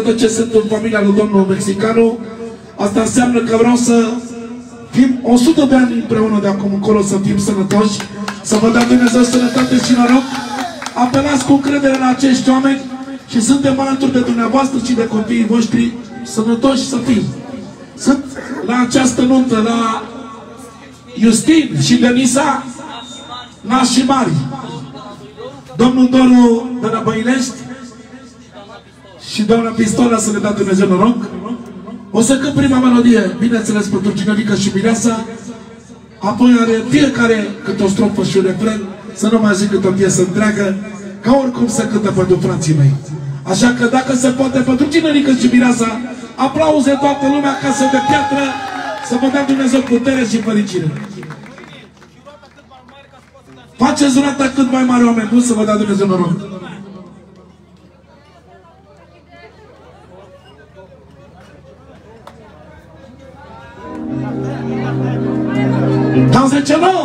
de ce sunt în familia lui domnul Mexicanu, asta înseamnă că vreau să fim 100 de ani împreună de acum încolo, să fim sănătoși, să vă dea Dumnezeu sănătate și noroc. Apelați cu încredere la acești oameni și suntem alături de dumneavoastră și de copiii voștri, sănătoși să fim. Sunt la această nuntă, la Justin și Denisa, nași și mari. Domnul Doru de la Băilești și doamna Pistola, să le dea Dumnezeu noroc. O să cânt prima melodie, bineînțeles, pentru Ginerica și Mireasa, apoi are fiecare câte o strofă și un refren, să nu mai zic câte o piesă întreagă, ca oricum să cântă pentru frații mei. Așa că dacă se poate, pentru Ginerica și Mireasa, aplauze toată lumea, casă de piatră, să vă dea Dumnezeu putere și fericire. Faceți durata cât mai mare, oameni buni, să vă dea Dumnezeu noroc. Dans un celor!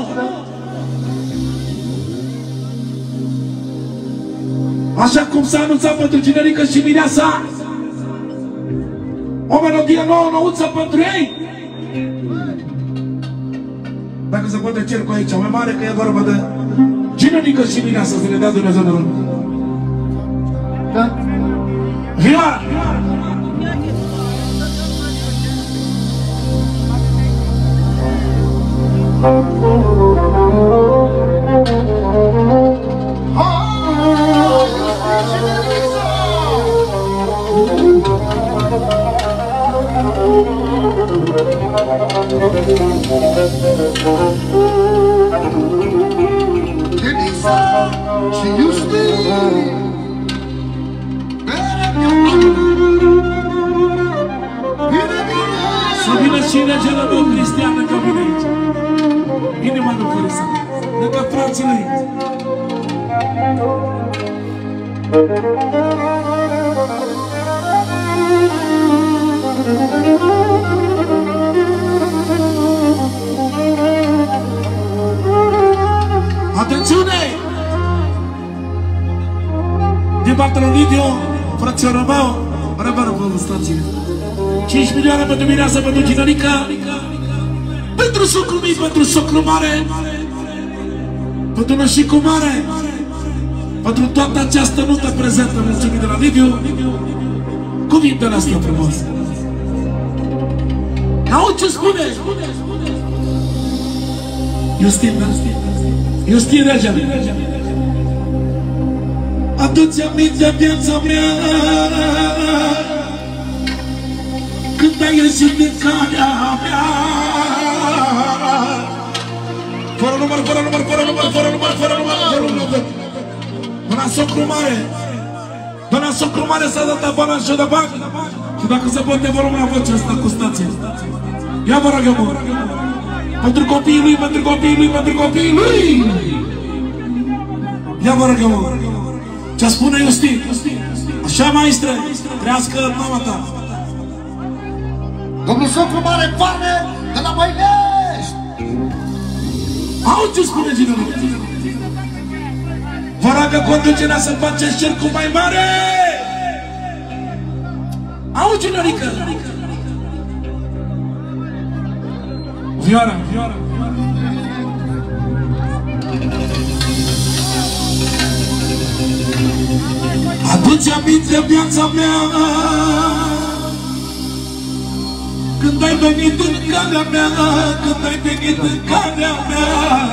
Așa cum s-a anunțat pentru Ginerica și Mireasa, o melodie nouă, nouță pentru ei. Dacă se poate cer cu aici, mai mare, că e vorba de Ginerica și Mireasa, să le dea Dumnezeu noroc. Da? Vioara! Denisa și Justin, să vină și regele meu Cristian lângă mine aici. Inima lui Fărisa, lângă frații lui. Atențiune! Din partea lui Liviu, frățiorul meu, răbără vă stație. 5 milioane pentru Mireasa, pentru Ginerica, pentru socru mic, pentru socru mare, pentru nășicu mare, pentru toată această nuntă prezentă, mulțumit de la Liviu, cuvintele astea frumoase. Auzi ce spune? Justin, Justin regele. Adu-ți aminte viața mea, când ai ieșit din calea mea. Fără număr, fără număr, fără număr, fără număr, fără număr, fără număr. Doamna socru mare, doamna socru mare s-a dat abana și de bani. Și dacă se poate, vă rog la vocea asta cu stație. Ia vă rog eu, mă. Pentru copiii lui, pentru copiii lui, pentru copiii lui. Ia vă rog eu, mă. Ce spune Justin? Așa, maestre, trească mama ta. domnul socru mare Pane de la Băilești. Auzi ce spune Ginerica? Vă roagă conducerea să faceți cercul mai mare. Auzi, Ginerica? Vioara, Vioara. Adu-ți aminte viața mea, când ai venit în calea mea, când ai venit în calea mea.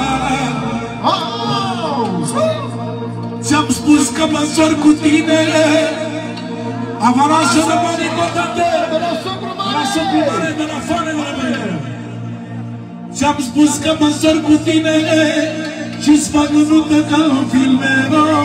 Ți-am spus că mă însor cu tine, avalanșă de bani cotate, de la socru mare, de la foane de la mine. Ți-am spus că mă însor cu tine și-ți fac o nuntă ca în filme.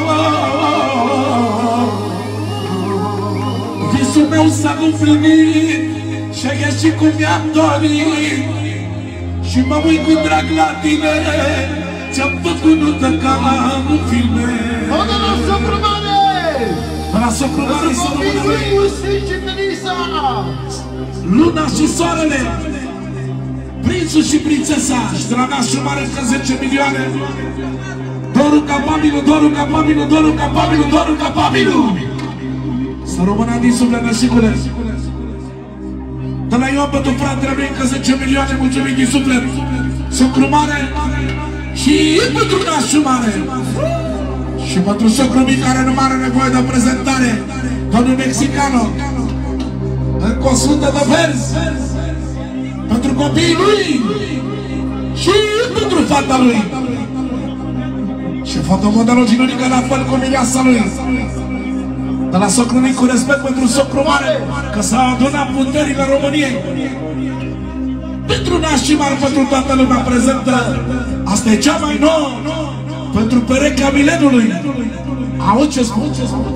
Visul meu s-a împlinit și-a ieșit cum mi-am dorit și mă uit cu drag la tine. Ți-am făcut nuntă ca în filme. O, de la socru mare! De la socru mare să rămână lui Justin și Denisa! Luna și soarele, prințul și prințesa, și de la nașul mare încă 10 milioane. Doru capabilul, Doru capabilul, Doru capabilul, Doru capabilul. Să rămână din suflet, năsicule. De la Ioan pentru fratele lui încă 10 milioane, mulțumim din suflet. Socru mare și pentru nașul mare. Și pentru socru mic care nu are nevoie de prezentare, domnul Mexicano, încă 100 de verzi pentru copiii lui și pentru fata lui. Și fotomodelul Ginurică la fel cu mireasa lui. De la socru mic cu respect pentru socru mare, că s-a adunat puterile României. Pentru nașii mari, pentru toată lumea prezentă, asta e cea mai nouă, pentru perechea milenului. Auzi ce spun?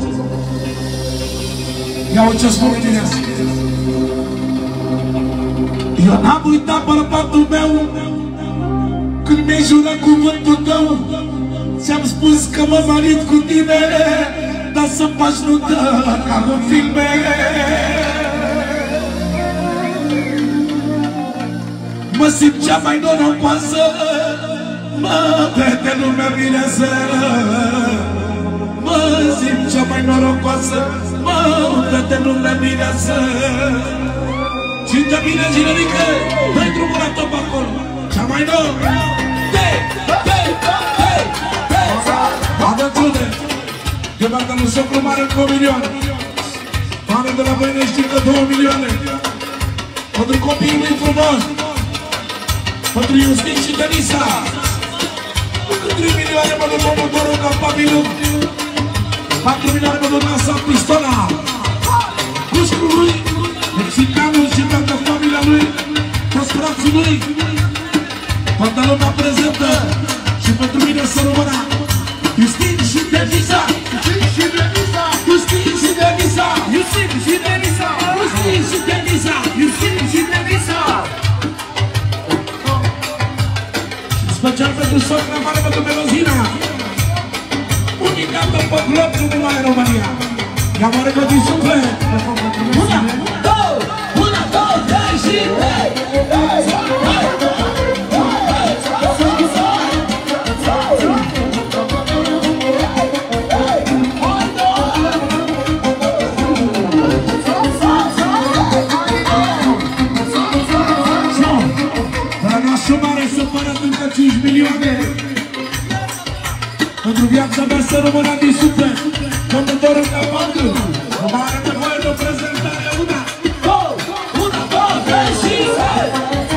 Ia ce spun tine. Eu n-am uitat bărbatul meu când mi-ai jurat cuvântul tău. Ți-am spus că mă marit cu tine, dar să faci nuntă ca în filme. Mă simt cea mai norocoasă, mă vede lumea mireasă. Mă simt cea mai norocoasă, mă vede lumea mireasă. Cine bine, Ginurică, dă-i drumul la top acolo. Cea mai nouă. Atențiune! De partea lui socru mare încă 1 milion. Bani de la Băinești încă 2 milioane. Pentru copiii lui frumos. Pentru Iustin și Denisa. Încă 3 milioane pentru promotorul capabilul. 4 milioane pentru Nasa Pistola. Pușcul lui, Mexicanul și toată familia lui, toți frații lui. Toată lumea prezentă. Și pentru mine să rămână Iustin și Denisa. Iustin și Denisa. Iustin și Denisa. Iustin și Denisa. Iustin și Denisa. Iustin și Denisa. Special pentru socra mare, pentru Melozina. Unicată pe glob, nu numai în România. Ea mare că din suflet. Una, două, trei și trei. Încă 5 milioane. Pentru viața mea să rămână din suflet. Domnul Doru Capandu, nu mai are nevoie de o prezentare. Una, două, trei și trei.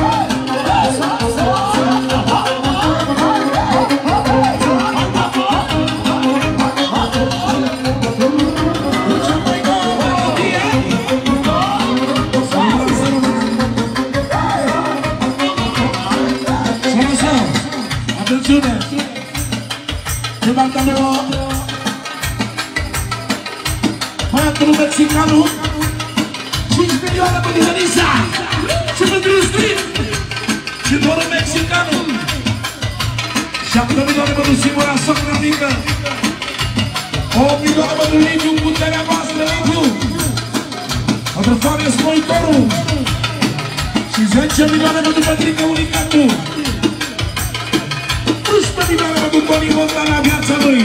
Băiatul Mexicanu, 5 milioane pentru Denisa și pentru Iustin și doar Mexicanu, 7 milioane pentru singura socră mică, 8 milioane pentru Liviu, puterea voastră Liviu, pentru Fabio Smoitorul și 10 milioane pentru Petrică Unicatu, 11 milioane pentru Toni Montana, viața lui,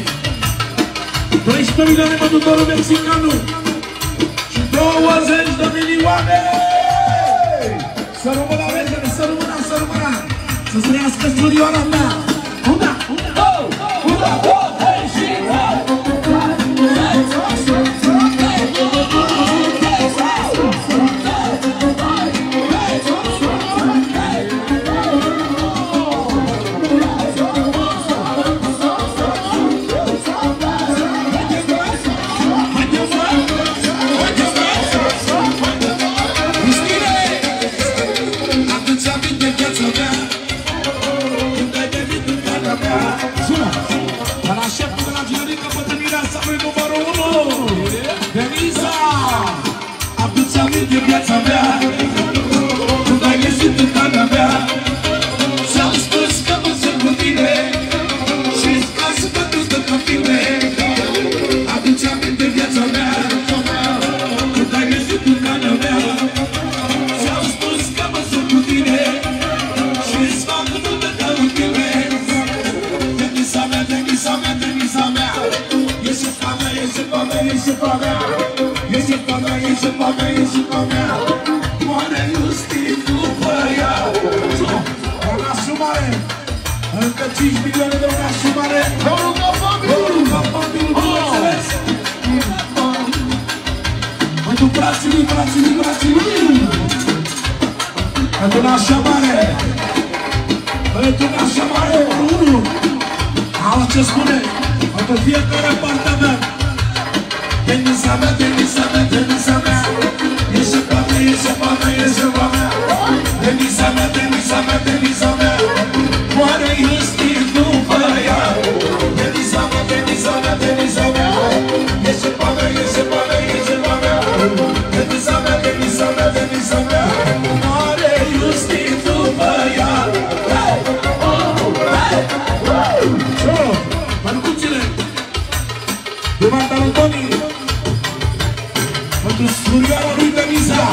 12 milioane pentru Doru Mexicanu și 20 de milioane! Să rămână regele, să rămână, să-ți trăiască studioara mea! Una, două, trei și de viața mea, când ai găsit în calea mea, ți-am spus că mă sunt cu tine și-ți pasă pentru toată fine. Aduți aminte viața mea, când ai găsit în calea mea, ți-am spus că mă sunt cu tine și-ți fac toată calul tine. Denisa mea, Denisa mea, Denisa mea, ești pa mea, ești pa mea, ești pa mea. Moare Justin după ea. O asumare. Încă 5 milioane de o asumare. Vă rugăm familiul, bineînțeles. Pentru frații lui. Pentru nașa mare. Unul. Auzi ce spune. Pentru fiecare apartament. Tenisa mea. Ești pe mea. Tenisa mea. Moare Justin după ea. Tenisa mea. Ești pe mea. Tenisa mea. Moare Justin după ea. Mănucuțile. Demanda lui Toni. Pentru surioara lui Denisa.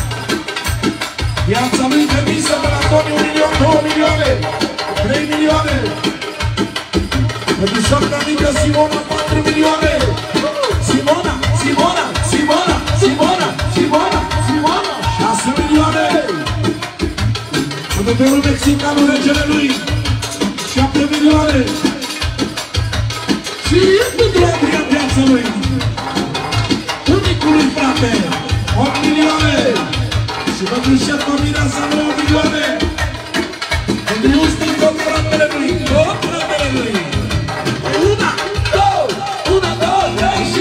Viața lui Denisa de la Toni, 1 milion, 2 milioane, 3 milioane. Pentru soacra mică Simona, 4 milioane. Simona, 6 milioane. Pentru perul mexicanul, regele lui, 7 milioane. Și pentru Adrian, viața lui, unicului frate, 8 milioane. Și pentru șefa Mireasa 9 milioane. Pentru Justin tot fratele lui. 1, 2, 3 și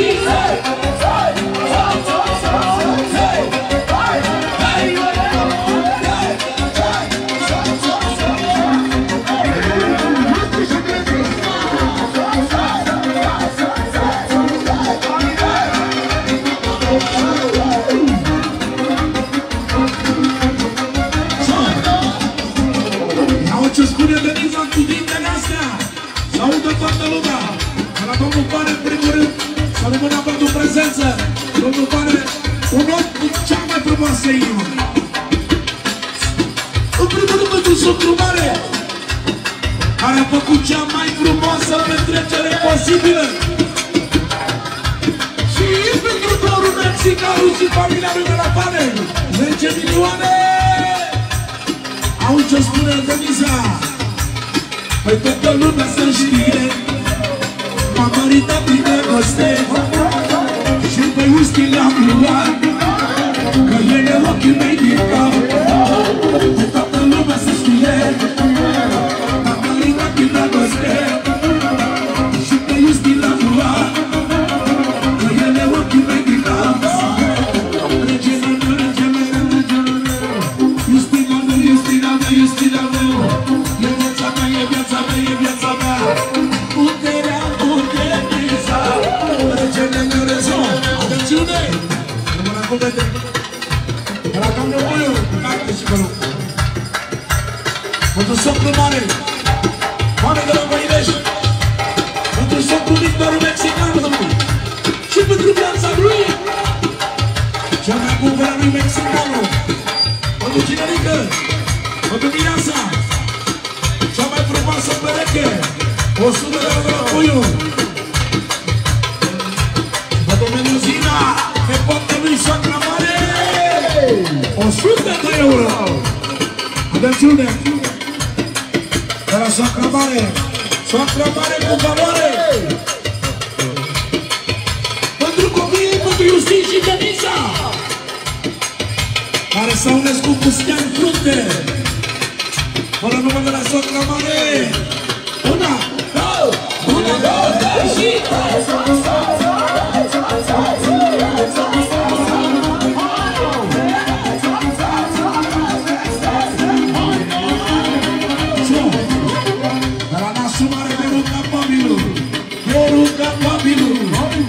'audă toată lumea. La domnul Pane, în primul rând, să rămână pentru prezență. Domnul Pane, un om cu cea mai frumoasă inimă. În primul rând, pentru socru mare, care a făcut cea mai frumoasă petrecere posibilă. Și pentru dorul mexicanul și familia lui de la Pane, 10 milioane. Auzi ce spune Denisa. Păi toată lumea să știe, m-am măritat prin dragoste și pe Justin l-am luat, că el e ochii mei din cap. Păi toată lumea să știe, m-am măritat prin dragoste și pe Justin l-am luat, că el e ochii mei din cap. Regele meu, Justin al meu, e viața mea, puterea Denisa. Regele meu, atențiune! Rămână cu vede! Ăla cam nevoie, carte și vă rog. Pentru socru mare, Mare de la Văinești, pentru socru Victorul mexicanul, domnul, și pentru viața lui, cea mai bună lui mexicanul, pentru Cinerică, pentru Mireasa, cea mai frumoasă pereche, 100 de euro de la Puiu. Pentru Menuzina, nepotă lui soacra mare, 100 de euro. Atențiune! De la soacra mare cu valoare. Pentru copiii, pentru Justin și Denisa, care s-au născut cu stea în frunte. Fără număr de la soacra mare. 1, 2, 3 și... De la nasul mare de ruga Babilul.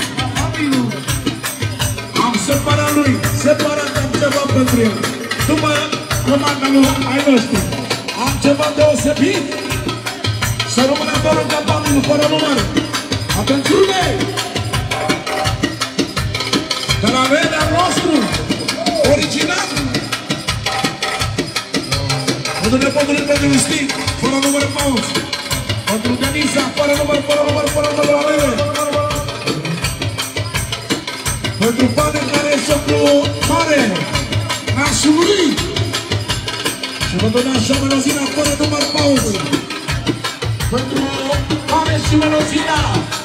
Am separat lui, am ceva pentru el. După comanda lui ai noștri, am ceva deosebit. Să rămână doar în Babilul, fără număr. Atențiune! De la vedea nostru, original. Pentru nepotului pentru Justin, fără număr pauz. Pentru Denisa, fără număr la vede. Pentru fane care e socru mare, nașul lui. Și vă dă așa melozina fără număr pauză. Pentru fane și melozina.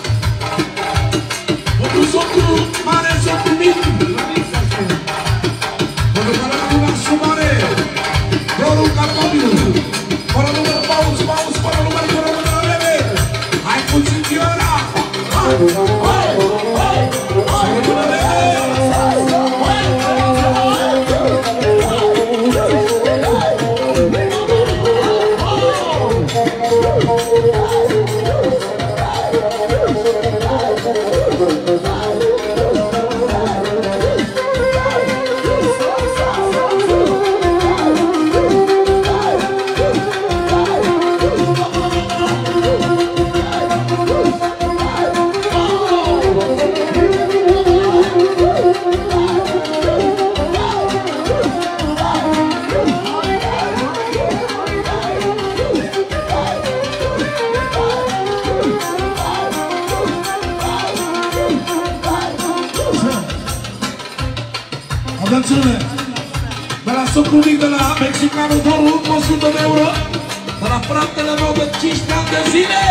Pentru socru mare, socru mic. Pentru fane nașul mare, dorul capabil. Fără număr pauză, pauză, fără număr, fără număr leve. Hai puțin viola. Hai, hai, hai. Fără număr leve. De la socru mic, de la mexicanul Doru, 100 de euro. De la fratele meu de 15 ani de zile.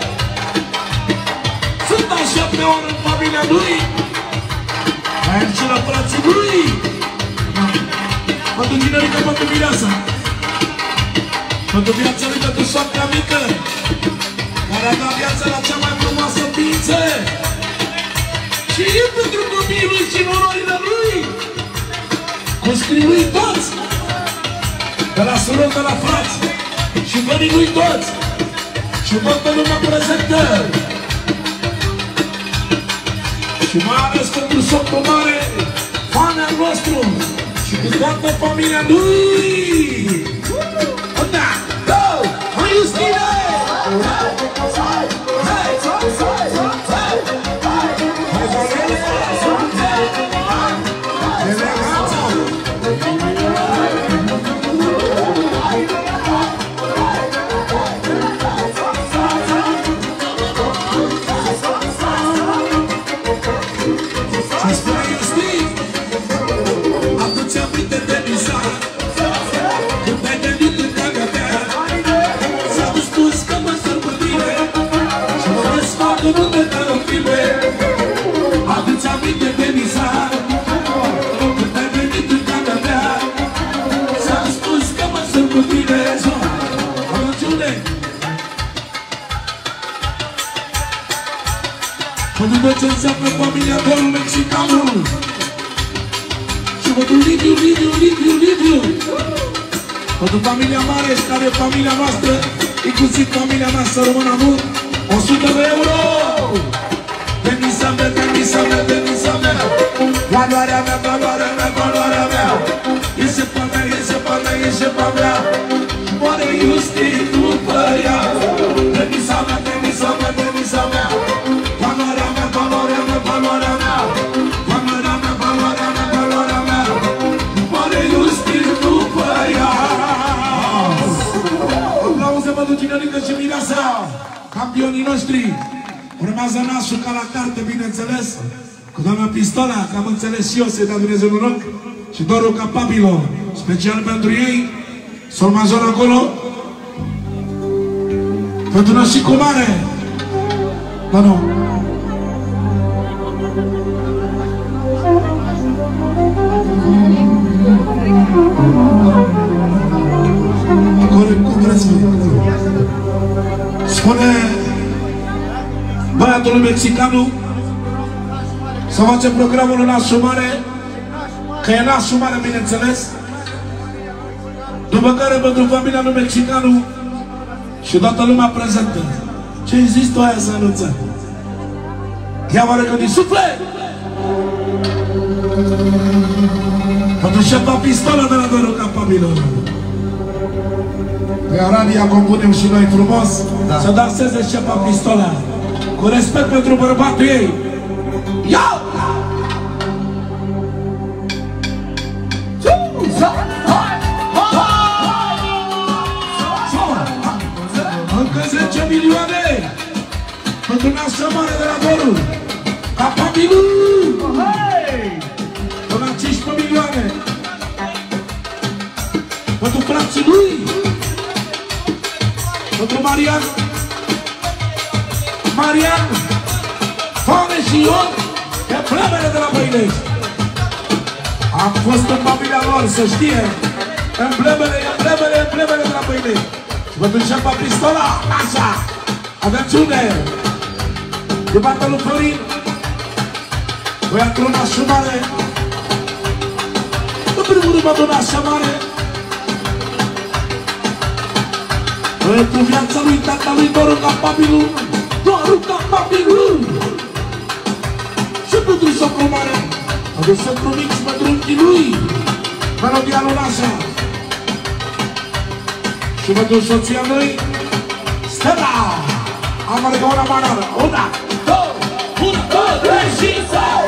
Sunt a 7 ori în familia lui. Mai am și la frații lui. Pentru tinerică, pentru mireasa. Pentru viața lui, pentru soacra mică, care a dat viața la cea mai frumoasă ființă. Și pentru copiii lui și nororile lui. Cu scrii lui toți, de la surori, de la frați, și verii lui toți, și toată lumea prezentă. Și mai ales pentru socru mare, fanul nostru, și cu toată familia lui. Una, două, hai Justine! Pentru tot ce înseamnă familia Dorul Mexicanul. Și pentru Liviu. Pentru familia Mareș, care e familia noastră, inclusiv familia mea, să rămână mult, 100 de euro! Demisa mea, valoarea mea, iese pe mea, moare Justin după ea. Demisa mea, valoarea mea, moare Justin după ea. Aplauze pentru Ginelică și Mireasa, campionii noștri. Urmează nașul ca la carte, bineînțeles, cu doamna Pistola, că am înțeles și eu, să-i dea Dumnezeu noroc, și Dorul Capabilo, special pentru ei, sol major acolo, pentru Nășicu Mare. Da, nu. Corect, spune băiatul mexicanu să facem programul în nașul mare, că e nașul mare, bineînțeles. După care pentru familia lui mexicanu și toată lumea prezentă. Ce-ai zis tu aia să anunță? Ia oare că din suflet? Pentru șefa Pistola de la Dorul Capabilo. Pe Arabia compunem și noi frumos, da. Să danseze șefa Pistola, cu respect pentru bărbatul ei. Ia! Încă 10 milioane pentru nașa mare de la Dorul Capabilo. pentru frații lui, pentru Marian, Fane și Ion, emblemele de la Băinești. Am fost în familia lor, să știe, emblemele de la Băinești. Și pentru șefa Pistola, așa, aveți unde? De partea lui Florin, băiatul nașă mare, în primul rând mă dă nașă mare, pentru viața lui, tata lui, Doru Capabilul, și pentru socrul mare, pentru socrul mic și pentru unchii lui, melodia lui Nașa, și pentru soția lui, Stella, am adică una manară, una, două, trei și sau!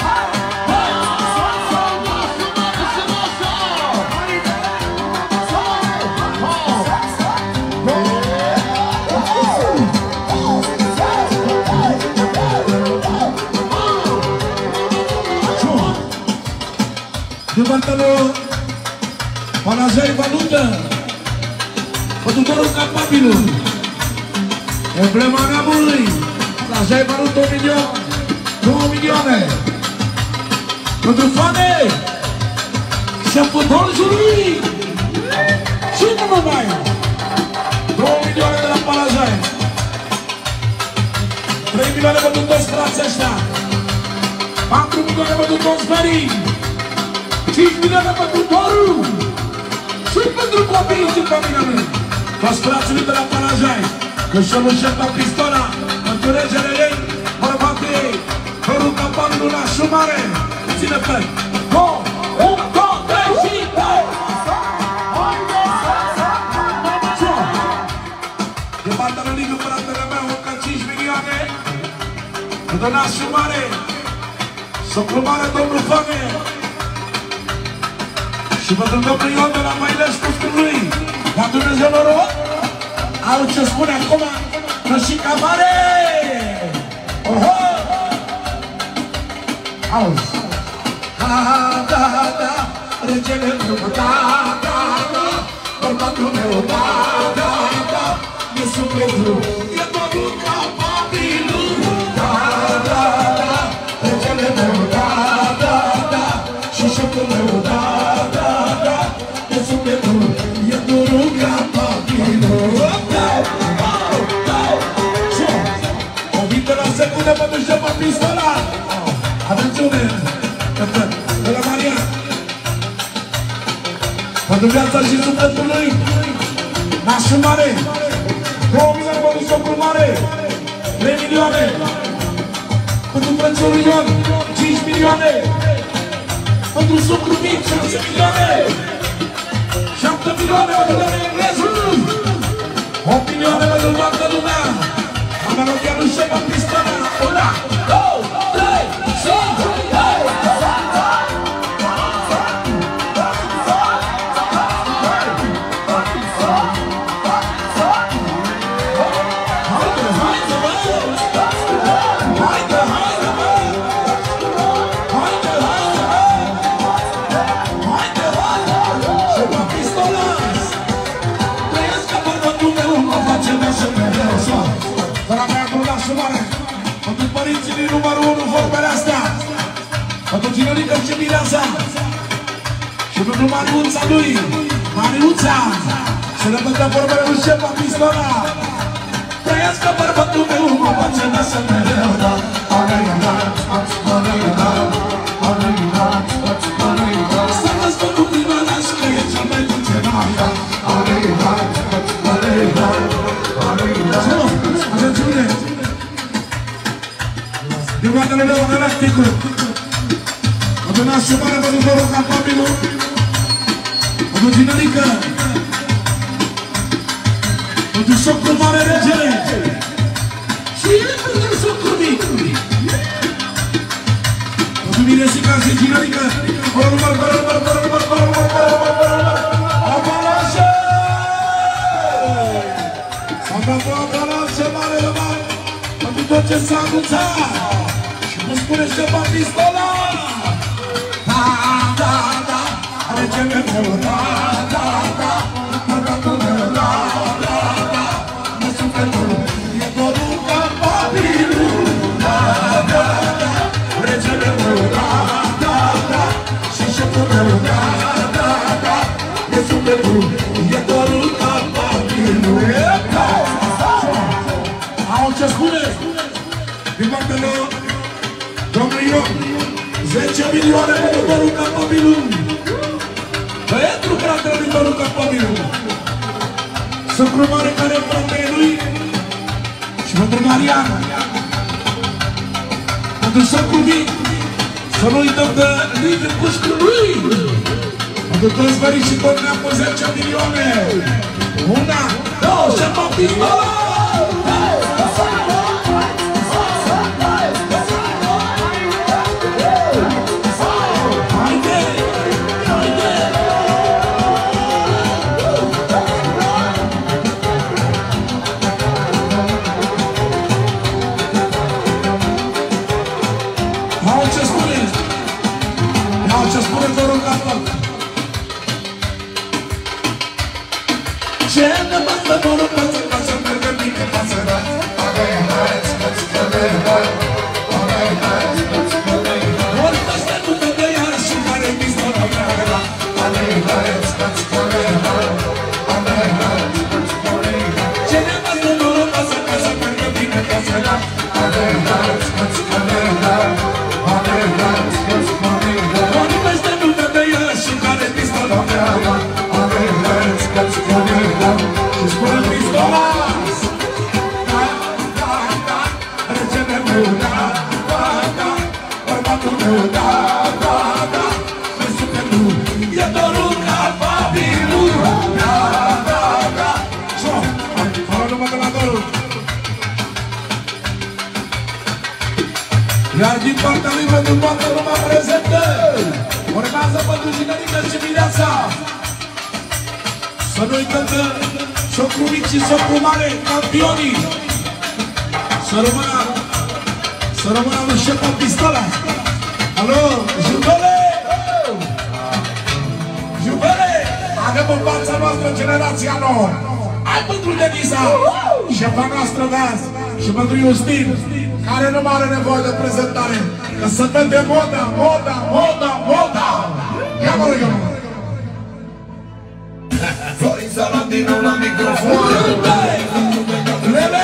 De partea lui Panajai Valută, Pătutorul Capabilul, emblema neamului, Panajai Valută 1 milion, 2 milioane, pentru Fane, șeful Doljului, și nu numai, 2 milioane de la Panajai, 3 milioane pentru toți frații ăștia, 4 milioane pentru toți ferii, 5 milioane pentru Doru și pentru copiii și familia mea. Toți frații de la Panajai, că și-o lușesc la Pistola, pentru regele ei, bărbatul ei, Doru Capabilul nașul mare. Ține pe 1, 2, 3 și 2! De partea lui Liviu, fratele meu, încă 5 milioane pentru nașul mare, socrul mare, domnul Fane. Și pentru domnul Ion de la Mailești cu lui, la Dumnezeu noroc, au ce spune acum, Rășica mare! Oho! Auzi! Da, regele meu, da, bărbatul meu, da, e sufletul, e Domnul Capabilul, da, regele meu, da, și șeful meu, da, e sufletul, e Domnul Capabilul. O vinte la secundă pentru șefa Pistola. Atențiune! De la Maria, pentru viața și sufletul lui, nașul mare, 2 milioane pentru socrul mare, 3 milioane, pentru frățiul lui Ion, 5 milioane, pentru socrul mic, 6 milioane, 7 milioane pentru doamne englezul, 8 milioane pentru toată lumea, la melodia lui șefa Pistola, 1, 2, 3, și 2! Pentru părinții din numărul 1 vorbele astea, pentru Ginorica și Mireasa și pentru Mariuța lui, Mariuța, să le bătea vorbele lui șefa Pistola. Trăiască bărbatul meu, mă face nasă mereu, da. Să răspund cu prima naș, că e cel mai dulce noaptea. Atențiune! Din guardele meu în elasticul, pentru nașul mare, pentru Doru Capabilul, pentru Ginorica, pentru socrul mare regele și pentru socrul mic, pentru Miresica și Ginorica, fără număr, Apalașe! S-a dat o Apalașe mare, pentru tot ce s-a anunțat. Nu spune șefa Pistola! Da, regele meu, da, nebun, e dorul capabilul. Au ce spune? Din partea lor, domnul Ion, 10 milioane pentru dorul capabilul. Pentru fratele din dorul capabilul. Socru mare care e fratele lui și pentru Mariana. Pentru socru mic, să nu uităm de lider cușcul lui. Pentru toți fericitori ne-am pus 10 milioane. 1, 2, și-a pistola! Iar din partea lui pentru toată lumea prezentă urmează pentru Ginerică și Mireasa. Să nu uităm de socru mic și socru mare, campionii. Să rămână lui șeful pistola. Alo, Jubele! Jubele! Avem în fața noastră generația nouă. Hai pentru Denisa, șefa noastră de azi, și pentru Justin, care nu are nevoie de prezentare, că să dă de moda! Ia mă rog, Florin Saladino la microfon. Lele!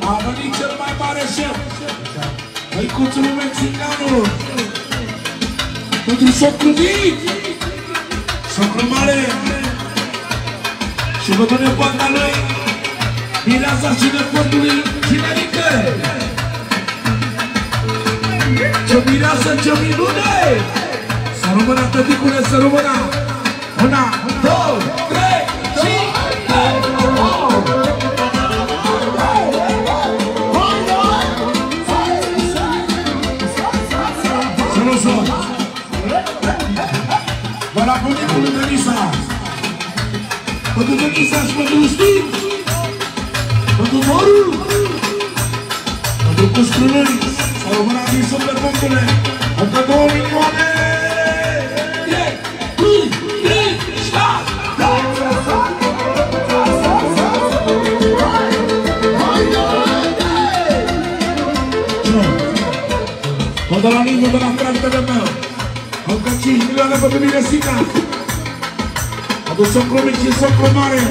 A venit cel mai mare șef, Măicuțul mexicanul, pentru socru mic, socru mare, și văd nepoata lui, mireasa și nepotului, Cinerică. Ce mireasă, ce minune! Să rămână, tăticule, să rămână! 1, 2, 3, și... Vă la bunicul lui Denisa, pentru Denisa și pentru Stin, pentru Moru, pentru Custrului, să rămână din suflet, punctule, încă 2 milioane! Vă de la Nivu, de la fratele meu, încă 5 milioane pentru Miresina, pentru socru mic și socru mare.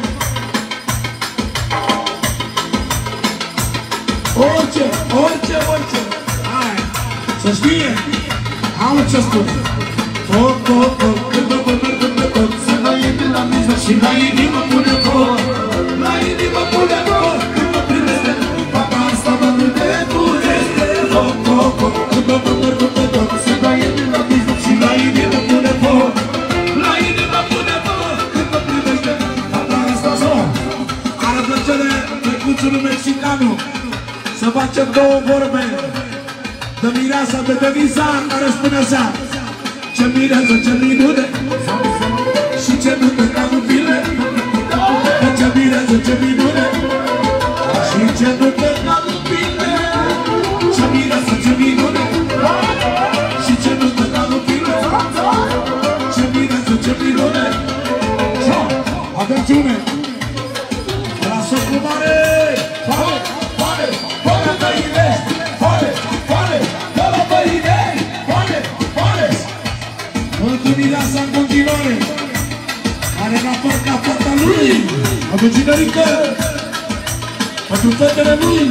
Orice, orice, orice, hai, să știe, am ce spune. Foc, foc, foc, când mă merg pe tot, să la inimă la mijloc și la inimă pune foc, la inimă pune foc, când mă primește, papa asta mă primește, foc, foc, foc, când mă merg pe tot, să la inimă la mijloc și la inimă pune foc, la inimă pune foc, când mă primește, papa asta foc. Are plăcere Măicuțul mexicanul să facem 2 vorbe de mireasa de Denisa, care spune așa: ce mireasă, ce minune, și ce minune ca un file, ce mireasă, ce minune, și ce minune ca un file, ce mireasă, ce minune, și ce minune ca un file, ce mireasă, ce minune. Atențiune! La socru mare! Foare, foare, foare băinești! Foare, foare, foare băinești! Foare, foare! Mulțumirea sa în continuare, care n-a părcat fata lui, pentru Cinerică, pentru fetele lui,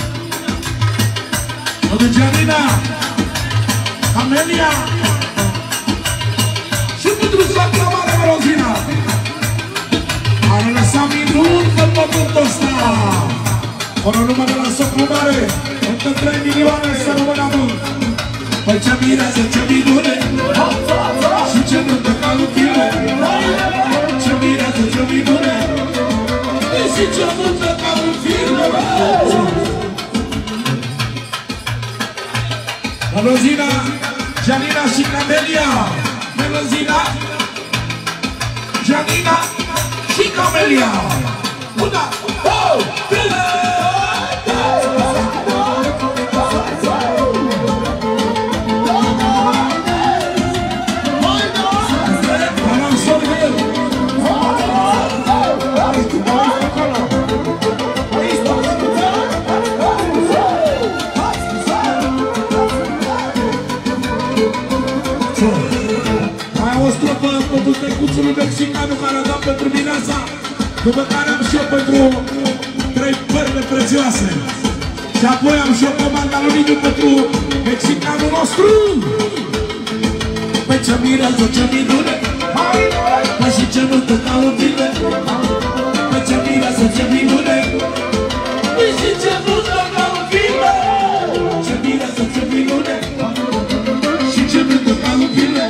pentru Gianina, Amelia, și pentru soacra mare Melozina. Are lăsat minuni pe pământul ăsta. Fără număr de la socru mare, încă 3 milioane să rămână mult. Păi ce mirează, ce minune, și ce nuntă ca un file, ce mirează, ce minune, și ce nuntă ca un file. Melozina, Gianina și Camelia. Melozina, Gianina și Camelia. 1, 2, 3. Pentru Măicuțul mexicanul care a dat pentru mireasa, după care am și eu pentru 3 perle prețioase. Și apoi am și eu comanda lui Nivu pentru mexicanul nostru. Păi ce mireasă, ce minune, păi și ce nuntă ca un file, păi ce mireasă, ce minune, păi și ce nuntă ca un file, ce mireasă, ce minune, și ce nuntă ca un file.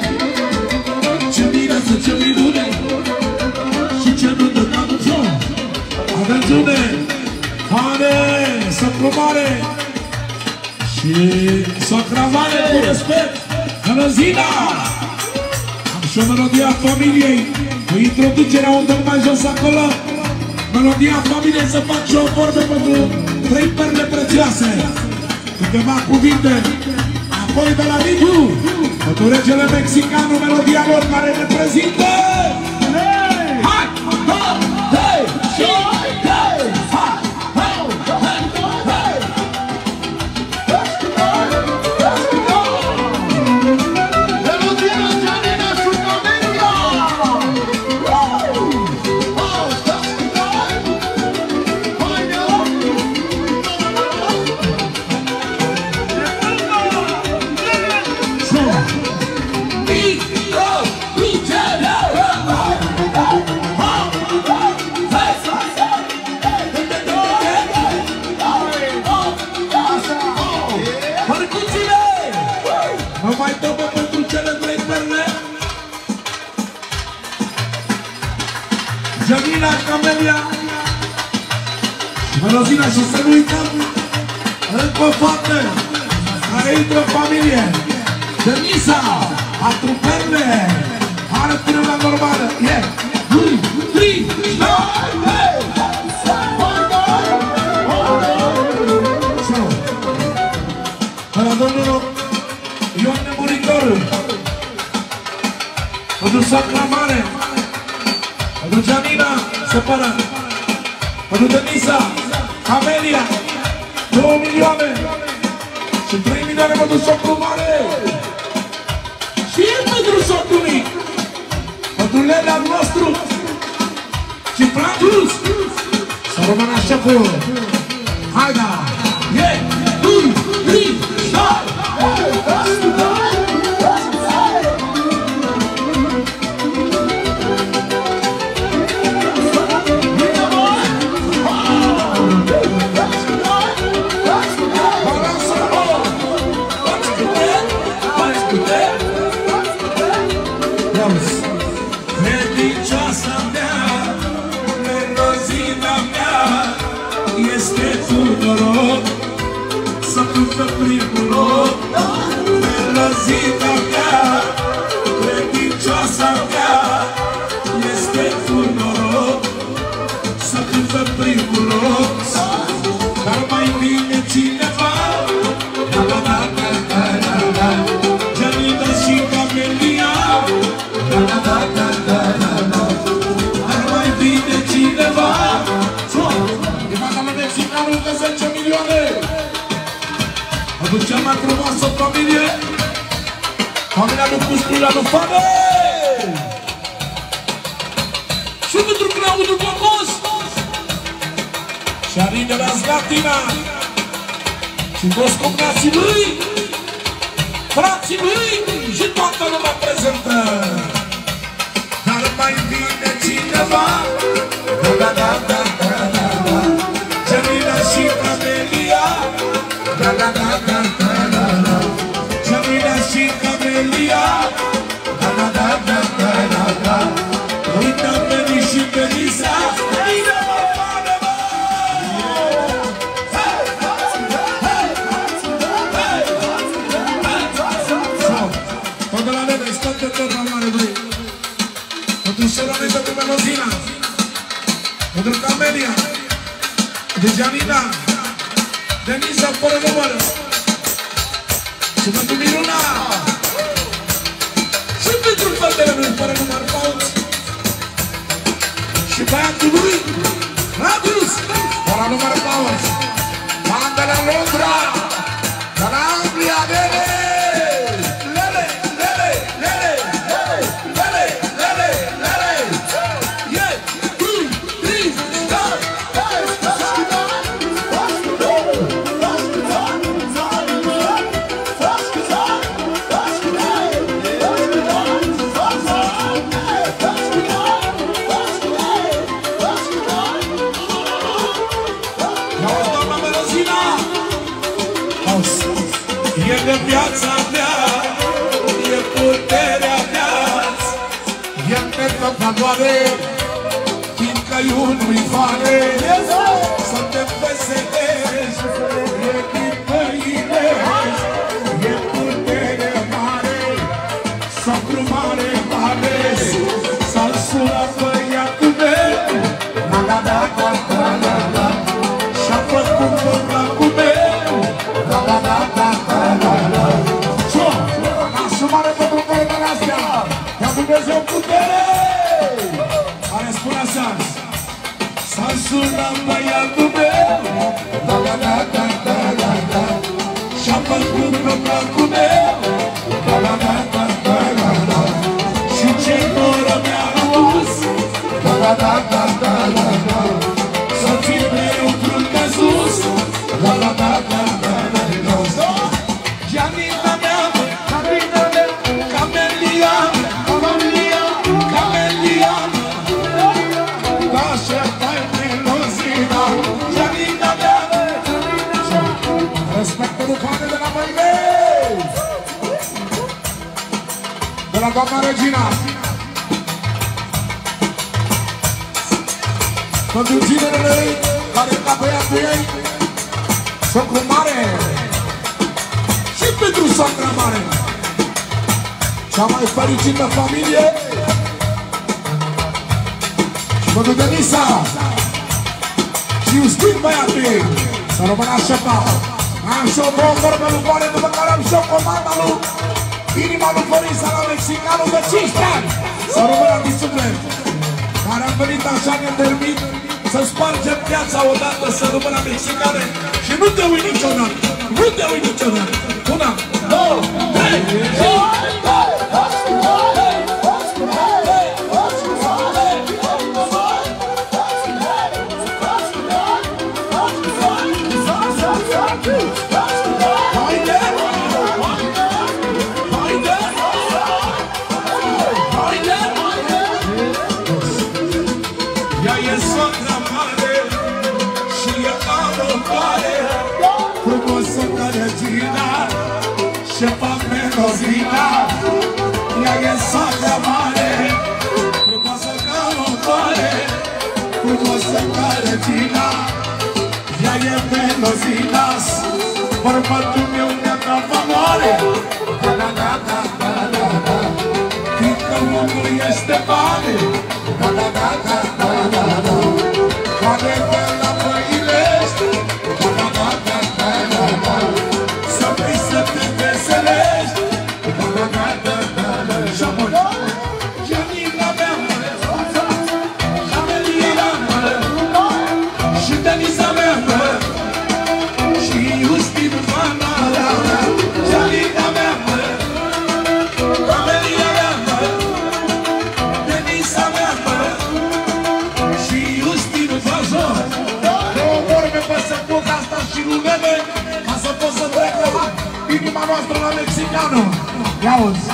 Ce minune, și ce nuntă ca un fiu. Atențiune, mare, socru mare și socra mare, cu respect, Melozina. Am și o melodie a familiei, cu introducerea undă mai jos acolo. Melodia familiei, să fac și o vorbă pentru 3 perle prețioase, câteva cuvinte. Apoi de la Nivu, pentru regele mexicanul, melodia lor care ne prezintă. Hai! Hei! Și hei! Hai! Melodia Gianina și Camelia! Melozina și să nu uităm încă o fată care intră în familie. Denisa, Atruperle, are până la normală. E, 2, 3, 4. Para domnul Ion Nemuritorul, pentru Sacra Mare, pentru Gianina, separat, pentru Denisa, Camelia, 2 milioane și 3 milioane pentru Socru Mare și pentru Socru Mic, pentru Lelea nostru și Frantus, să rămână șeful. Haida! E! 2, 3, 4! Credincioasa mea, melozina mea, este tu noroc să fiu pe primul loc. Melozina mea, credincioasa mea, este tu noroc să fiu pe primul loc. Dar mai bine cineva, Gianina și Camelia, ar mai bine cineva. E magala mexicanul de 10 milioane. Aduce cea mai frumoasă familie, familia lui Pușcula lui Fane. Și pentru Claudiu Bocos Și Arine la Zlatina și toți cognații lui, frații lui și toată lumea prezentă. Dar mai bine cineva, Gianina și Camelia, Gianina și Camelia, uita pe Ni și pe Lisa. tot de la Lele, tot de tot la mare lui. Pentru Sorone, pentru Melozina, pentru Camelia, de Gianina, Denisa, fără număr, și pentru Miruna, Și pentru fetele lui fără număr Paul și băiatul lui, Radus, fără număr Paul, banda la Londra, de la Anglia, Lele, Lele, Lele, Lele, Lele, Lele, Lele, yeah, 2, 3, 4. e de viața mea, e puterea mea, e pentru valoare, fiindcă iunui vale, să te veselești, e din păine, e putere mare, socru mare, mare, să-l sună băiatul meu, și-a făcut pe placul meu, nasul mare pentru părătele astea, ca Dumnezeu putere, care spune așa, să-l sunăm băiatul meu, și-a făcut pe placul meu, și ce doră mi-a adus, să fii mereu frunte sus, Gianina mea, Camelia, Camelia, așteptai Melozina, Gianina mea, respectă lucrare de la voi mei, de la doamna Regina, pentru tinerele care ca băiatul ei, socru mare și pentru soacra mare. Cea mai fericită familie și pentru Denisa și Justin băiatul ei. Să rămână așa pa. Am și o două vorbe lui Boare, după care am și o comanda lui Inima lui Borisa la Mexicanul de 15 ani. Să rămână din suflet. Care am venit așa nedormit să spargem piața odată, să rămână Mexicane. Și nu te uit niciodată. Nu te uit niciodată. Una, două, trei, și... Șefa Menozina, ea e soacra mare, frumoasă ca o floare, frumoasă ca regina, ea e Menozina, bărbatul meu ne-a dat valoare, da-da-da-da-da-da-da, fiindcă omul este mare, da-da-da-da-da-da-da, care pe la Păilești, da-da-da-da-da-da-da, să vrei să te veselești, da-da-da-da-da-da, și apoi Janina mea, Amelia mea, și Denisa mea, și Justin Fana, Janina mea, Amelia mea, Denisa mea, și Justin Fana. Două vorbe pe secunda asta și rugăme, ca să pot să trec la inima noastră la Mexicanul. Ia-uzi!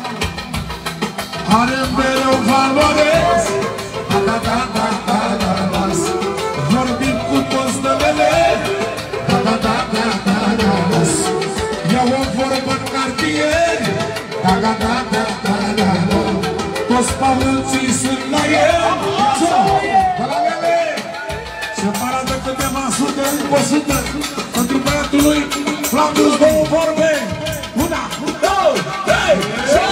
Are mereu valores, da-da-da-da-da-da-da, vorbim cu toți numele, da-da-da-da-da-da-da, iau o vorbă în cartier, da-da-da-da-da-da-da, toți pămânții sunt la el, de la mele, separat de câteva sute, 100, pentru băiatul lui Flandus, două vorbe, una, două, trei, și...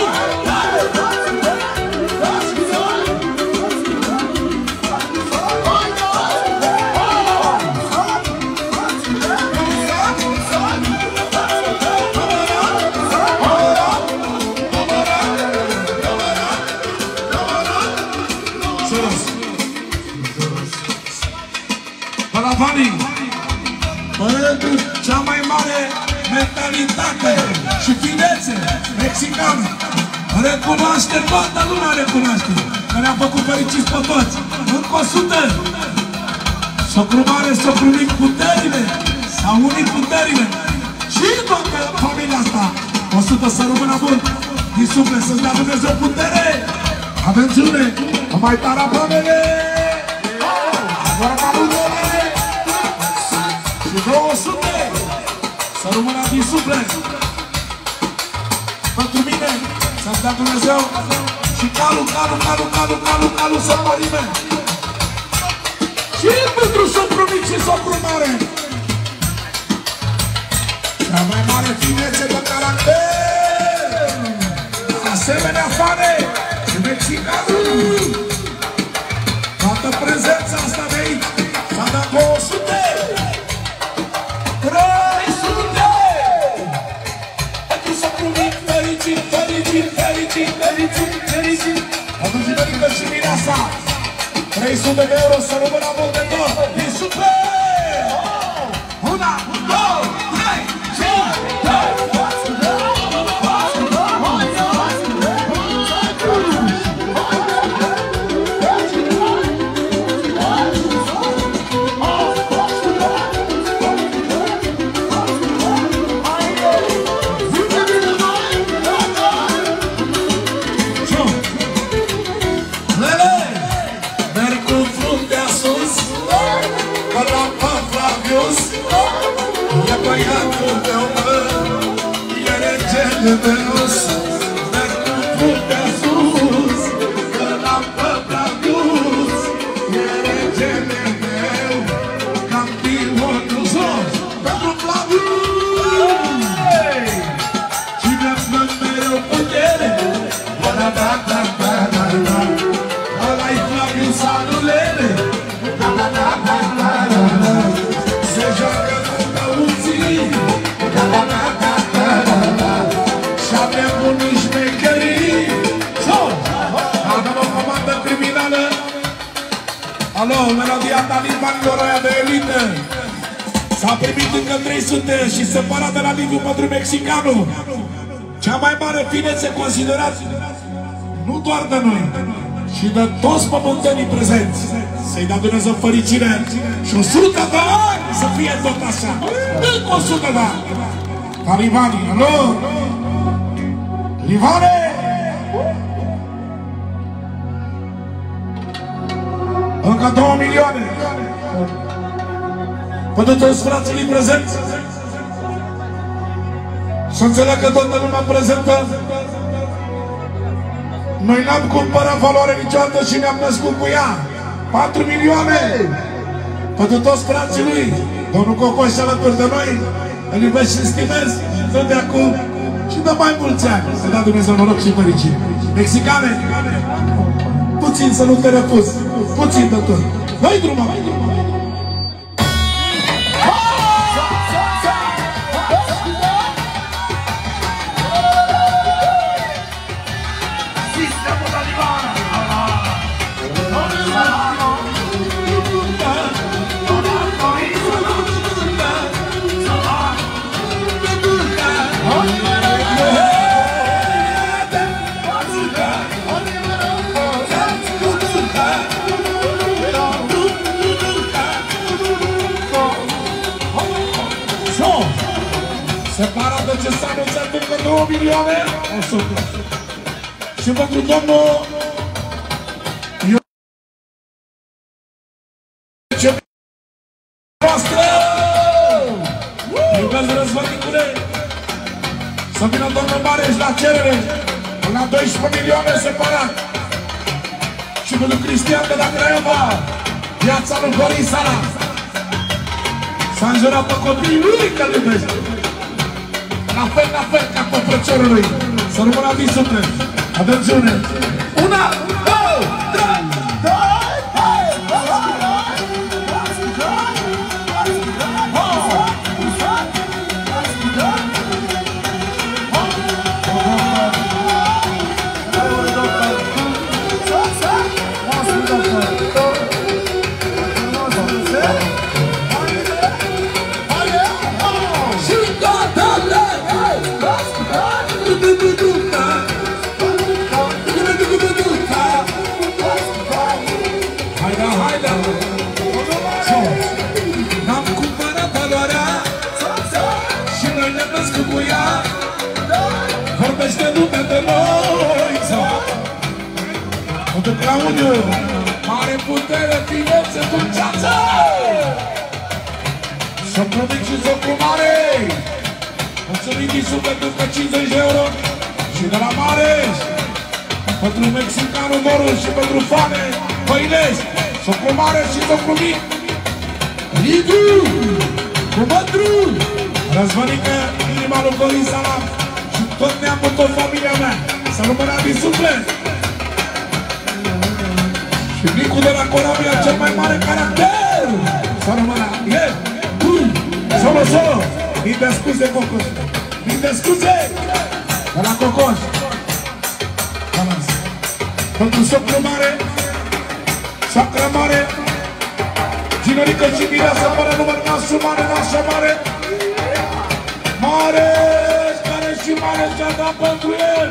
Palavani, pentru cea mai mare mentalitate și finețe mexicană, recunoaște, toată lumea recunoaște, că ne-am făcut fericiți pe toți. Încă 100, socru mare, socru mic, puterile, s-au unit puterile și toată familia asta. 100 să rămână bun, din suflet să-ți dea Dumnezeu putere. Atențiune, mai tare apamele, vorba lui Doamne, și 200 să rămână din suflet. Pentru mine să-ți dea Dumnezeu și calul să mărime. Și pentru socru mic și socru mare. Cea mai mare finețe de caracter, asemenea fane și mexicanul. Toată prezența asta de aici s-a dat 200, 300. Pentru socru mic, fericit, fericit, fericit, fericit, fericit. Atunci verică și mireasa, 300 de euro să rămână mult de tot, din suflet! Una, două, trei, băiatul meu, mă, e regele meu, merg cu fruntea sus, că n-am pe prea dus, e regele meu, categoria talibanilor aia de elită. S-a primit încă 300 și separat de la Liviu pentru mexicanul. Cea mai mare finețe considerat nu doar de noi, și de toți pământenii prezenți. Să-i dea Dumnezeu fericire și 100 de ani să fie tot așa. Încă 100 de ani. Talibanii, alo? Livane! Încă 2 milioane. Pentru toți frații prezenți. Să înțeleg că toată lumea prezentă. Noi n-am cumpărat valoare niciodată și ne-am născut cu ea. 4 milioane. Pentru toți frații lui. Domnul Cocoș alături de noi. Îl iubesc și stimez. Tot de acum și de mai mulți ani. Să dea Dumnezeu noroc și fericire. Mexicane, puțin să nu te refuz. Puțin de tot. Dă-i drumă! Separat de ce s-a anunțat încă 2 milioane, 100. Și pentru domnul ce noastră! Iubesc răzvăticule! Să vină domnul Mareș la cerere, la 12 milioane separat. Și pentru Cristian de la Craiova, viața lui Borisala. S-a înjurat pe copiii lui că-l iubește. La fel ca pe frăciorul lui. Să rămână din suflet. Atențiune! 1, 2, 3! N-am cumpărat valoarea și noi ne-am născut cu ea. Vorbește lumea de noi. Unde Claudiu, mare putere, finețe, dulceață. Socru mic și socru mare. Mulțumim din suflet încă 50 de euro. Și de la Mareș, pentru mexicanul Doru și pentru Fane Băilești, socru mare și socru mic. Lidu, cu Mătru, Răzvănică, inima lui Dorin Salam și tot neamul, tot familia mea. Să rămână din suflet. Și Nicu de la Corabia, cel mai mare caracter. Să rămână. Solo, solo. Mii de scuze, Cocoș. Mii de scuze. De la Cocoș. Pentru socru mare, soacră mare, Ginorică și Mireasa, fără număr, nasul mare, nașa mare, Mareș, care și Mareș ce-a dat pentru el.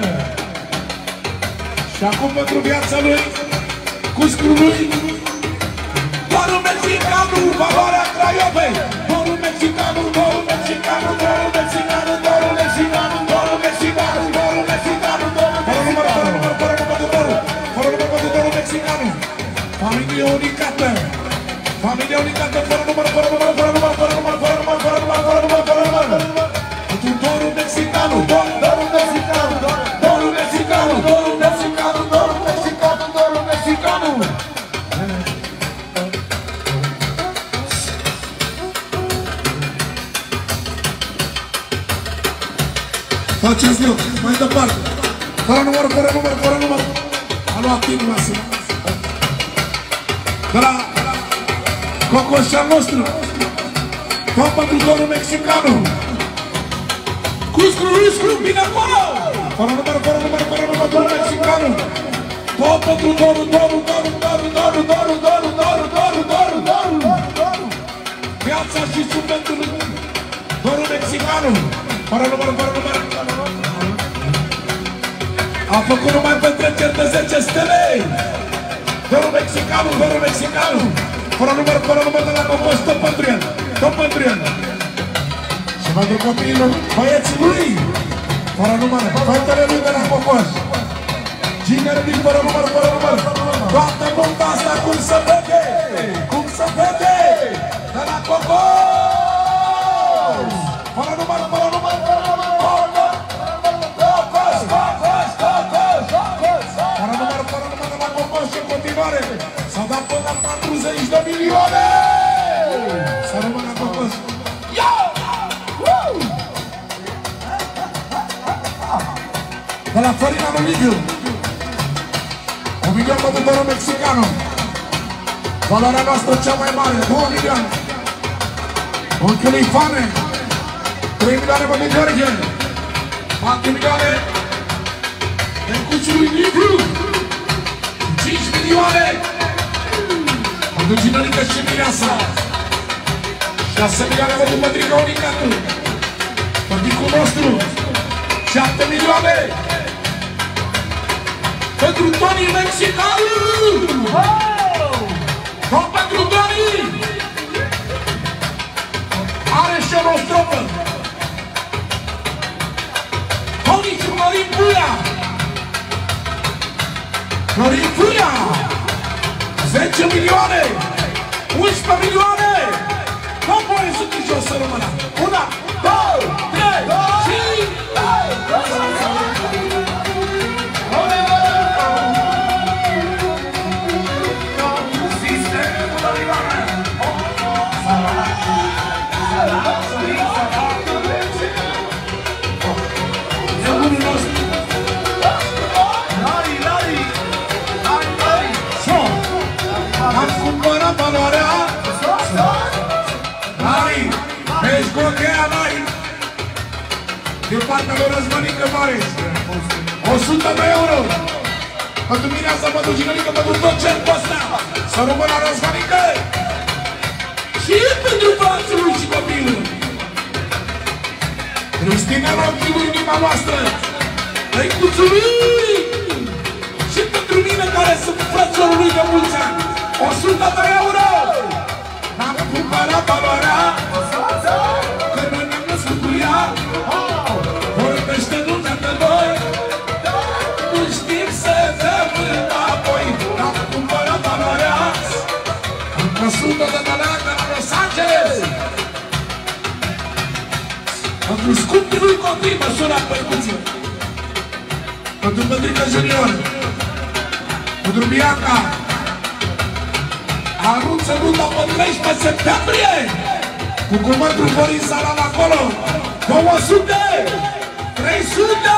Și acum pentru viața lui, cu scrul lui, Dorul Mexicanu, valoarea Craiovei. Dorul Mexicanu, Dorul Mexicanu, Dorul Mexicanu, Dorul Mexicanu, Dorul Mexicanu, Dorul Mexicanu, Dorul Mexicanu. Familie unicată. Familie unicată, fără număr, fără număr, fără număr, fără număr, fără număr, fără număr, fără număr, fără număr. Pentru Dorul Mexicanu, Dorul Mexicanu, Dorul Mexicanu, Dorul Mexicanu, Dorul Mexicanu, Dorul Mexicanu. Faceți loc, mai departe. Fără număr, fără număr, fără număr. A luat timpul ăsta. De la Cocoșa nostru, tot pentru Dorul Mexicanu. Cu scru, bine acolo! Fără număr, fără număr, fără număr, Dorul Mexicanu. Tot pentru Dorul, Dorul, Dorul, Dorul, Dorul, Dorul, Dorul, Dorul, Dorul, Dorul, Dorul, Dorul. Masa și subentul Doru Mexicanu. Fără număr. A făcut numai petreceri de 10 stele. Doru Mexicanu. Fără număr de la Cocos, tot pentru el. Și pentru copiilor, băieții lui. Fără număr, fetele lui de la Cocos. Ginere din fără număr. Toată munca asta cum se vede. De la Cocos. Fără număr. S-a dat până la 40 de milioane! Să rămână Cocos! De la Florina lui Liviu 1 milion pentru Doru Mexicanu. Valoarea noastră cea mai mare 2 milioane. Unchiului Fane 3 milioane pentru Gheorghe 4 milioane. Necuciului Liviu 5 milioane. Pentru Ginărică și Mireasa 6 milioane pentru Mădrica Unicatu. Tăticul nostru 7 milioane. Pentru Toni Mexicanu. Tot pentru Toni. Are și o stropă. Toni și Florin Puia. Florin Puia 10 milioane 11 milioane. Nu voi să duci o să rămână. 1, 2, din partea lui Răzvănică Mare 100 de euro. Pentru mine asta mă duc Ginărică, mă duc tot cercul ăsta. Să rămână la Răzvănică. Și pentru frații lui și copilul Cristina Rochiu, inima noastră, Răicuțul lui. Și pentru mine care sunt frăților lui de mulți ani 100 de euro. N-am cumpărat valoarea că noi ne-am născut cu ea. Vorbește lumea de noi, nu știm să dăm înapoi. N-am cumpărat valoarea cu 100 de dolari de la Los Angeles. Pentru scumpii lui copii mă sună percuție. Pentru Mădrica Junior, pentru Bianca. Anunță luna pe 13 septembrie cu cuvântul Florin Salam acolo 200, 300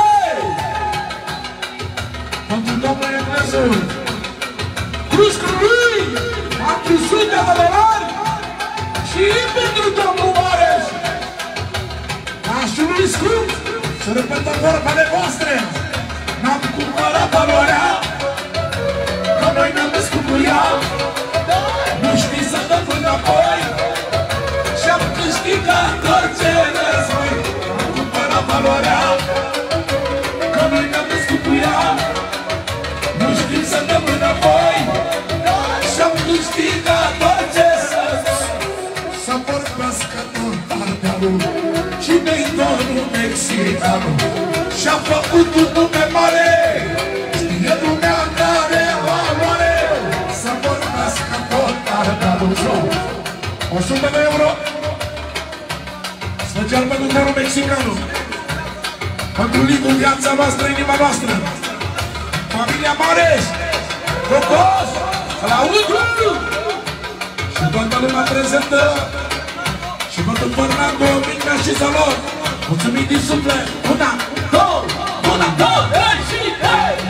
pentru domnul Egnezu. Cruzul lui 400 de dolari și pentru domnul Mareș. Nașului scump, să repetă vorbele voastre. N-am cumpărat valoarea că noi ne-am născut cu ea. Nu știi să dăm înapoi și-am câștigat orice război. Am cumpărat valoarea că noi ne-am născut cu ea. Nu știm să dăm înapoi și-am câștigat orice război. Să vorbească tot Ardealul, cine-i Doru Mexicanu. Și-a făcut un nume mare, știe lumea care valoare. Să vorbească tot Ardealul. 100 de euro special pentru Doru Mexicanu, pentru Liviu, viața noastră, inima noastră, familia Mareș, Cocos, la Udru și toată lumea prezentă. Și pentru Fernando, Mica și Salor, mulțumim din suflet. 1, 2, 3 și 3.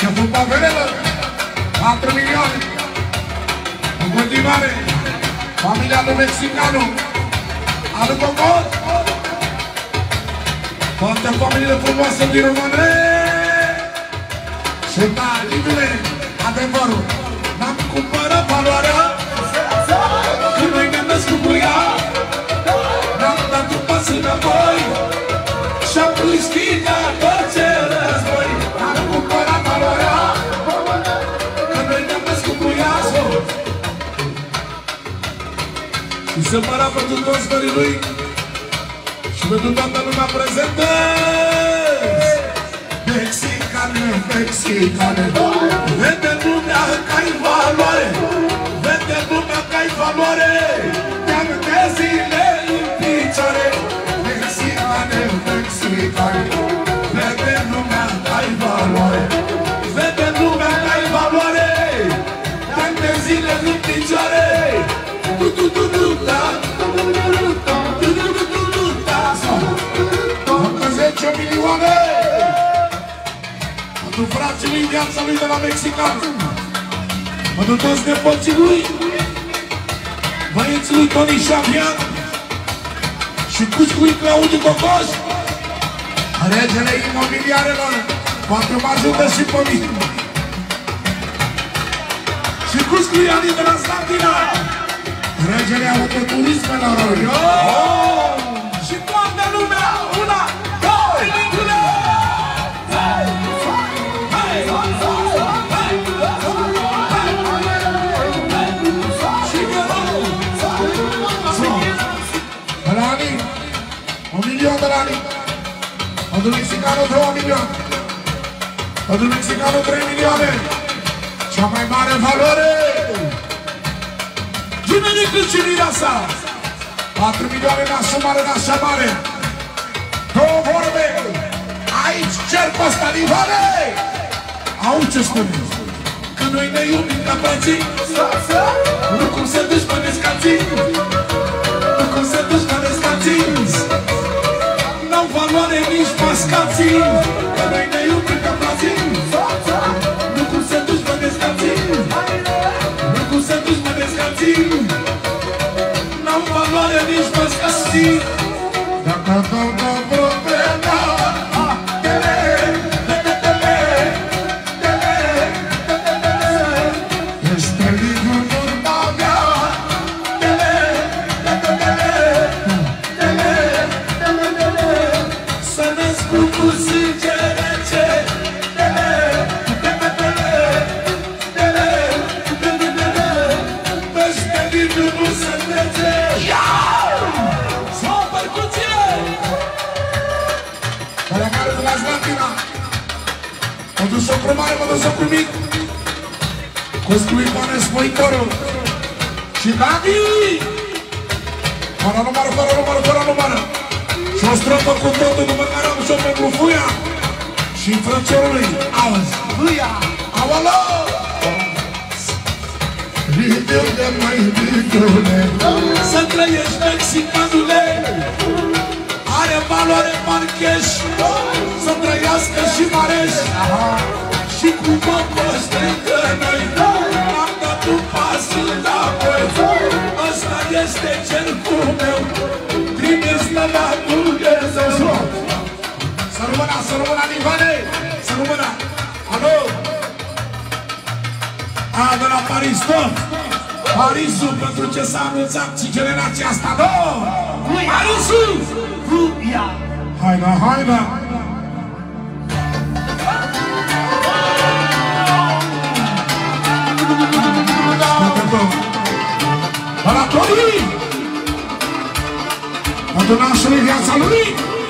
Șeful Pavelelă, 4 milioane. În continuare, familia lui Mexicanu, Adu Cocot, toate familiile frumoase din România. Și da, libile, adevărul, n-am cumpărat valoarea, când noi ne-am născut cu ea, n-am dat un pas înapoi, și-am prins china toate război. N-am cumpărat valoarea, când noi ne-am născut cu ea. Și se măra pentru toți mării lui și pentru toată lumea prezentă. Mexicane, mexicane, vede lumea că ai valoare, vede lumea că ai valoare, te-am de zile în picioare. Mexicane, mexicane, vede lumea că ai valoare, vede lumea că ai valoare, te-am de zile în picioare. Încă 10 milioane pentru frații lui, viața lui de la Mexican, pentru toți nepoții lui, băieții lui Toni Șavian și cuși lui Claudiu Cocoș, regele imobiliarelor, poate mă ajută și pe mine, și cuși lui Ali de la Slatina, regele autoturismelor. Și toată lumea, una, doi, trei, și Rani, 1 milion de Rani, pentru Mexicanu 2 milioane, pentru Mexicanu 3 milioane, cea mai mare valoare. Jimmy Cârciunirea sa, 4 milioane nașa mare, nașa mare. Două vorbe, aici cer pe ăsta livane. Auzi ce spune? Că noi ne iubim ca frații, nu cum se dușmănesc ca ții, nu cum se dușmănesc ca ții, n-au valoare nici mascații. Că noi ne iubim ca frații, nu cum se dușmănesc ca ții, nu cum se dușmănesc ca ții, n-au valoare nici mascații. Dacă tot o problema, este livrul urma mea. Să ne spun cu sânge rece, peste livrul nu se trece. Sau percuție! Care care de la Slatina, mă duc socru mare, mă duc socru mic, Coscului Panes Moitorul și Gabi! Fără numără, fără numără, fără numără. Și o stropă cu totul, după care am și-o pe Glufuia și frățiorului. Auzi! Fuia! Aolo! Iubire, mai iubire, să trăiești Mexicanule, are valoare Marcheș, să trăiască și Mareș, și cu Cocoș lângă noi, am dat un pas înapoi. Ăsta este cercul meu, trimis de la Dumnezeu. Să rămână, să rămână, Livane, să rămână. Alo! A, de la Paris, tot! Parisul, pentru ce s-a anunțat și generația asta, nu! Parisul! Haina, haina! Ăla Toni! Pentru nașului viața lui!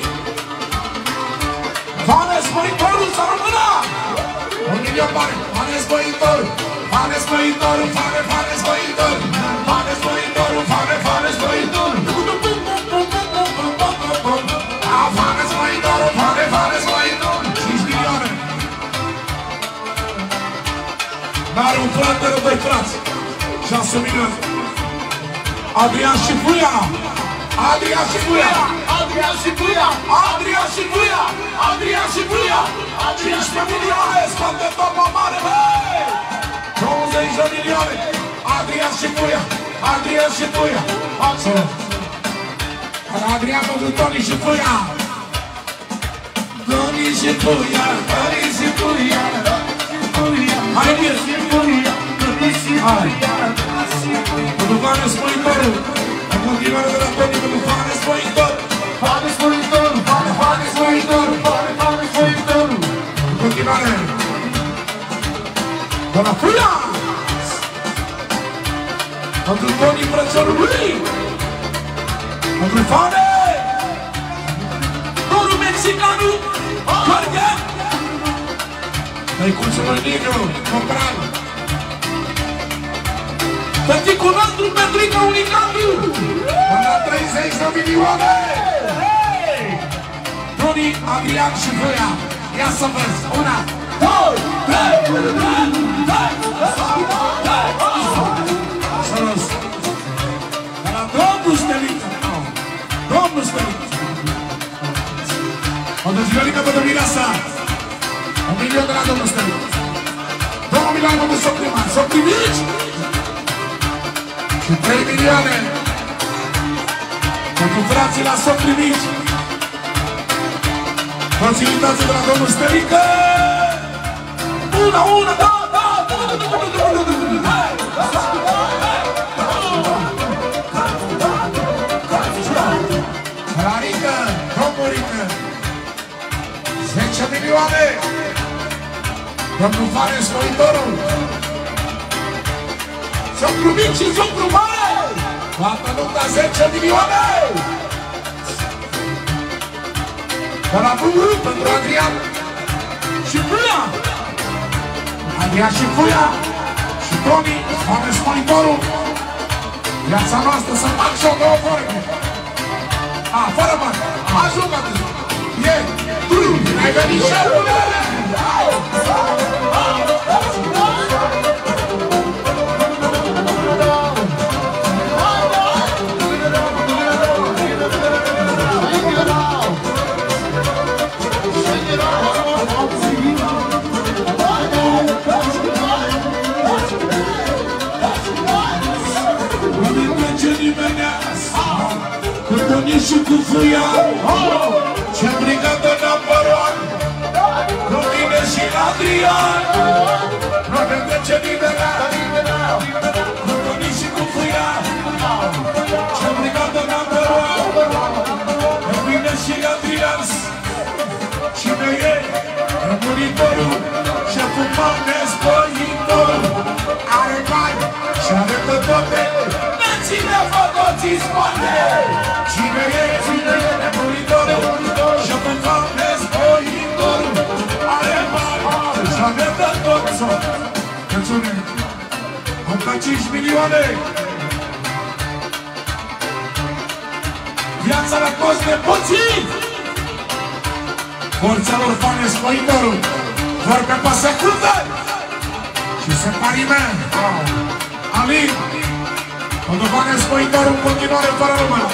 Vanes Măritorul, să rămână! 1 milion bani! Vanes Măritorul! Vanes Măritorul! Vanes Măritorul! Vanes Măritorul! Vanes Măritorul! Vanes Măritorul! Vanes Măritorul! 5 milioane! N-are un frate, rău doi frați! 6 milioane! Adrian și Fuia! Adrian și Fuia! Adrian și Buia, Adrian și Buia, Adrian și Buia, 15 milioane, scoate topa mare, băi! 20 de milioane, Adrian și Buia, Adrian și Buia, Adrian pentru Toni și Buia, Toni și Buia, Toni și Buia, hai bine! Hai! Pentru Vane Spăitorul, în continuare de la Toni, pentru Vane Spăitorul, Vane Spăitorul, Vane Spăitorul, Vane Spăitorul, în continuare de la Fuia, pentru Toni Brăciorului, pentru Vane, Torul Mexicanu, Jorge, Măicuțul Niniu, Compran, Tăticul nostru, Petrica Unicalu, până la 30 de milioane! Toni, Adrian și Voia, ia să vezi, 1, 2, 3, Sărăs, de la domnul Steliță, domnul Steliță, o dezviorică pe domnirea sa, 1 milion de la domnul Steliță, 2 milioane pentru Soprimani, Soprimici! Și 3 milioane pentru frații la Soprimici. Facilitații de la domnul Stelică. Una, da! Rarică, Domnurică, 10 milioane. Domnul Vane Spăitorul. Sopru mic și sopru mare! Toată lupta 10 milioane! De la Buia pentru Adrian și Fuia! Adrian și Fuia și Toni, Vane Spăitorul. Viața noastră să fac și o două vorbe. Fără bani, ajută-te! E, tu, ai venit șefule! Și cu Fuia, ce brigadă number one, cu mine și Adrian, nu ne trece nimeni, cu Toni și cu Fuia, ce brigadă number one, cu mine și Adrian, cine e monitorul, șeful Vane Spăitorul, are bani și are pe toate, ne ține fotoții spate. Cine e monitorul, șeful Vane Spăitorul, are bani și are pe toți. Mulțumim! Încă 5 milioane! Viața la toți nepoții! Forța lor Vane Spăitorul vor pe secundă și se parime Alin pentru Vane Spăitorul în continuare fără număr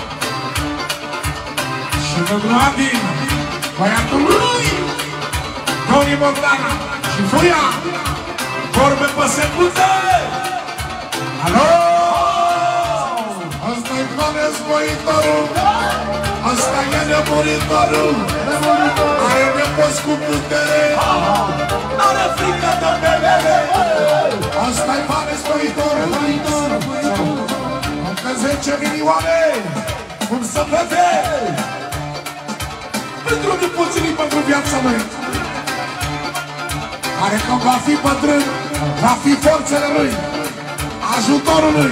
și pentru Adi băiatul lui Toni Bogdana și Fuia vorbe pe secundă. Alo! Asta-i Vane Spăitorul, asta e nemuritorul, are nepoți cu putere, are frică de belele. Asta-i Vane Spăitorul, încă 10 milioane, cum să vede, pentru nepoțilii, pentru viața lui, care când va fi bătrân, va fi forțele lui, ajutorul lui,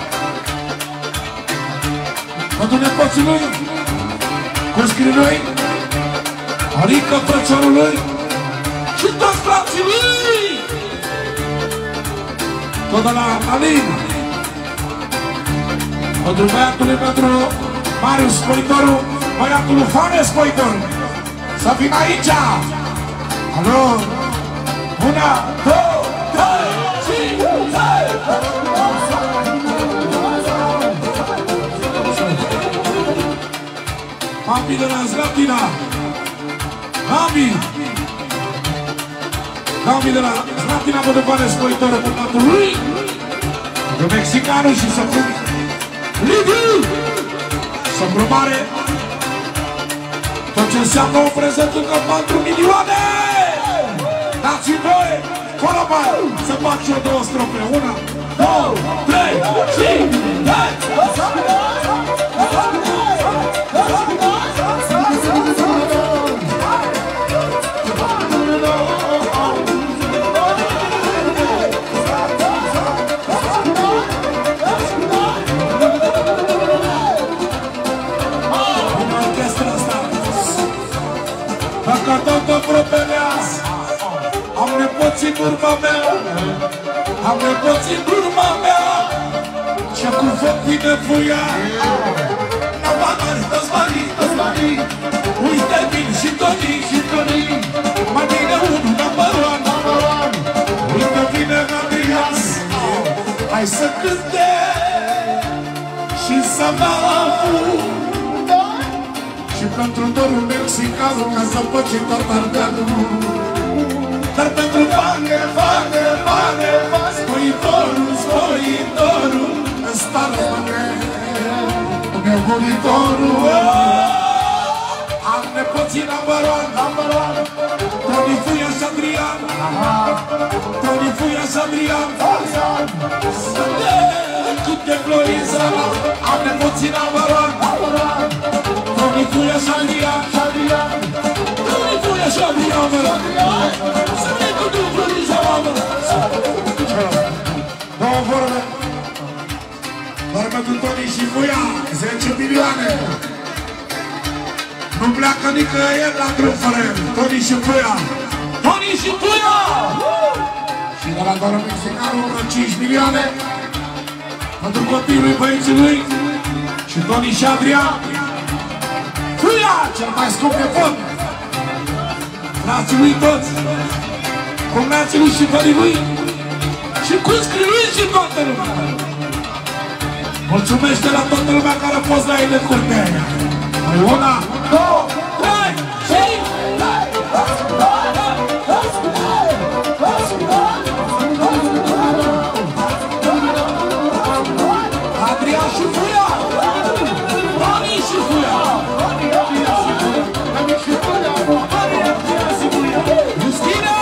pentru nepoții lui, cuscrii lui, adică frățiorul lui și toți frații lui. Tot de la Alin, pentru băiatul lui, pentru Marius Spăitorul, băiatul lui Vane Spăitorul, să vină aici. Alo, 1, 2, 3, 5, 6. Gabi de la Slatina. Gabi de la Slatina mă depare spăitoră cu tatăl lui. De mexicanul și săprum Liviu. Săprum mare. Tot ce înseamnă o prezență ca 4 milioane. Dați-mi voie, fără bani, să fac și eu 2 strofe. 1, 2, 3, și hai! Dacă toată propelează, am nepoții în urma mea, am nepoții în urma mea, și cu foc vine fuia. Toți banii, uite bine și Toni, mai bine unul, number one. Uite bine Adrian, hai să cânte și să avem. Și pentru dorul mexicanul, ca să păci tot ardealul. Dar pentru bane, spăitorul, în stare nebunitorul. Am nepoții number one, Toni Fuia și Adrian, cât de gloriza. Am nepoții number one, Toni Fuia și Adrian, să vei cu tu gloriza, mamă. Două vorbe. Doar pentru Toni și Fuia, 10 milioane. Nu pleacă nicăieri la drum fără el. Toni și Fuia. Și de la doar mexicanul vreo 5 milioane. Pentru copiii lui, băieții lui. Și Toni și Adrian. Fuia, cel mai scump de fond. Frații lui toți. Cumnații lui și pării lui. Și cuscrii lui și toată lumea. Mulțumește la toată lumea care a fost la ele în curtea aia. 1, 2, 3, și... Adrian și Fuia! Toni și Fuia! Justine!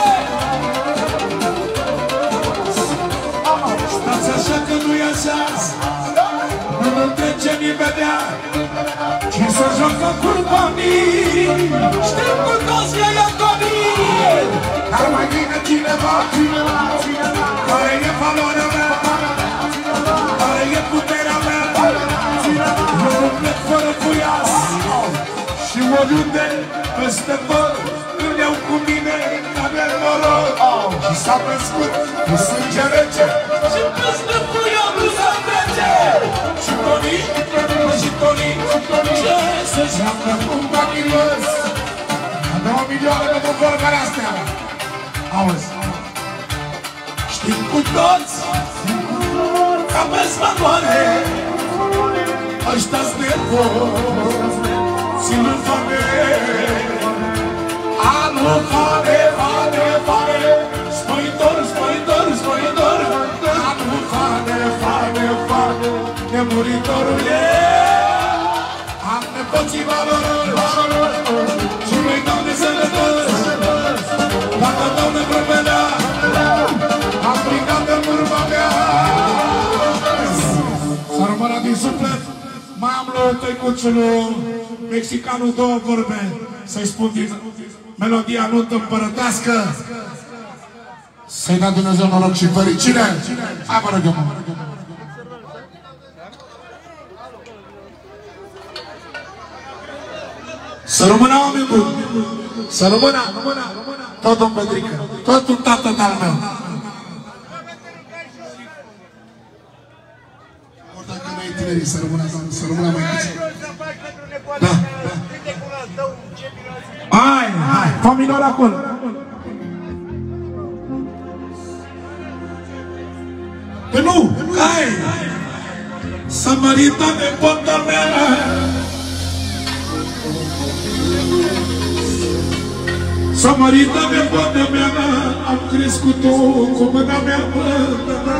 Stați așa că nu e așa. Nu trece nimeni, ci să joacă curbanii. Știm cu toți că e Toni, dar mai bine cineva care e valoarea mea, care e puterea mea. Eu nu plec fără Fuia și oriunde peste tot îl iau cu mine ca de noroc. Și s-a născut cu sânge rece și peste Fuia nu s-a trece. Și Toni, ce să joacă cu banii lăs. 2 milioane pentru vorbele astea. Auzi, știm cu toți că aveți valoare. Ăștia-s nepoți lui Fane. Anu Fane, spăitor. Anu Fane, nemuritorul e. Am nepoții valori și nu-i dau de sănătăți. Dacă dau de propelea, am strigat în urma mea. S-a rămânat din suflet. Mai am lui tăicuțul mexicanul 2 vorbe să-i spun din melodia nuntă împărătească. Să-i dea Dumnezeu noroc și fericire. Hai, mă rog eu, mă. Să rămână oameni buni, să rămână tot un Petrică, tot un tată de-al meu. Ori dacă nu e tinerii, să rămână mai puțin. Da. Hai, fă minor acolo. Păi nu, hai, să mărită nepotă mea. S-a mărit de nepoata mea, am crescut-o cu mâna mea până.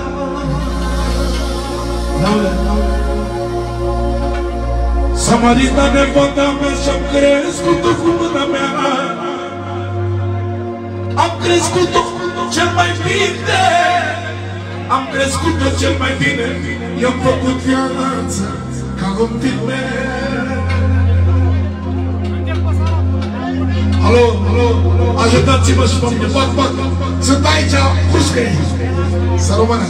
S-a mărit de nepoata mea și-am crescut-o cu mâna mea. Am crescut-o cel mai bine, am crescut-o cel mai bine. I-am făcut viața ca un filmer. Alo, ajutați-mă și mă fac. Sunt aici, pușcă-i. Să rămână.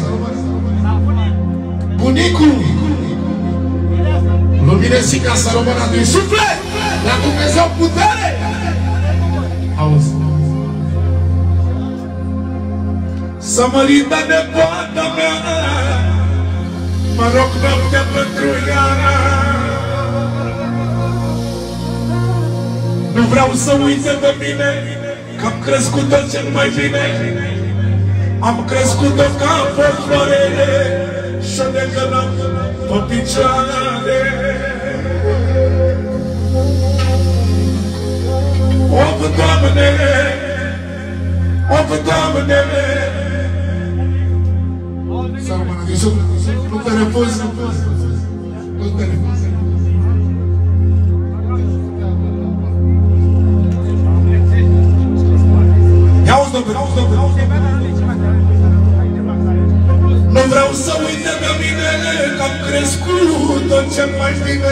Bunicul Luminesica să rămână din suflet. La Dumnezeu putere. Auzi. S-a mărit de nepoata mea, mă rog noaptea pentru ea. Nu vreau să uite de mine, că am crescut-o cel mai bine. Am crescut-o ca pe florele și-o legănam pe picioare. Of, Doamne, of, Doamne. Nu te refuzi, nu te refuzi. Nu vreau să uite de mine, că am crescut-o cel mai bine.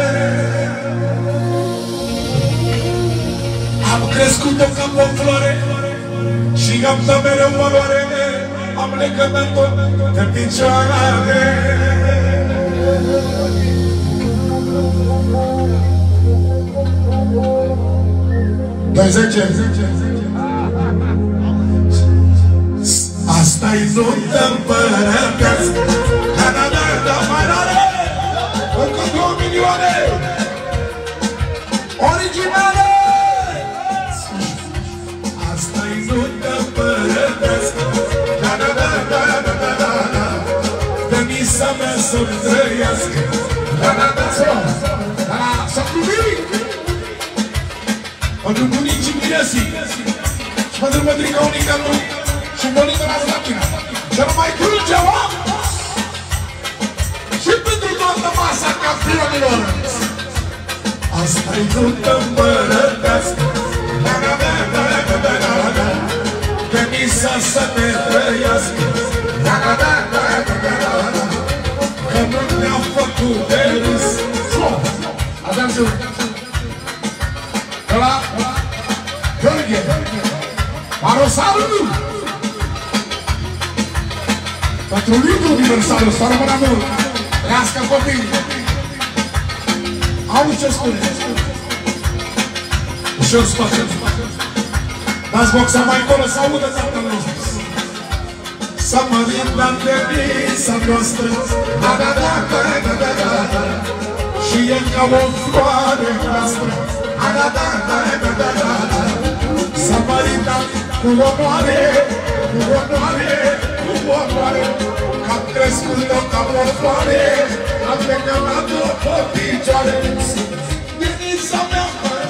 Am crescut-o ca pe o floare și am dat mereu valoare. Am legănat-o de picioare. Doi 10. Asta-i nuntă împărătească, Canada, mai are încă 2 milioane originale. Asta-i nuntă împărătească, Canada, Denisa mea să-mi trăiască. S-a plumit pentru bunicii miresii și pentru mătrica unica lui și mărită la Slatina. Și nu mai trânge om și pentru toată masa campionilor. Asta-i nuntă împărătească, Denisa să ne trăiască. Că nu ne-au făcut de râs. Atenție! Ăla, Gheorghe, Marosaru! Pentru Lidu Universalul, să rămână mult! Trească copii! Auzi ce spune! Ușor spate! Dați boxa mai acolo să audă tatăl nostru! S-a mărit la Denisa noastră, și e ca o floare noastră, s-a măritat cu onoare, cu onoare, cu onoare, că am crescut-o ca o floare, am legănat-o pe picioare. Denisa mea,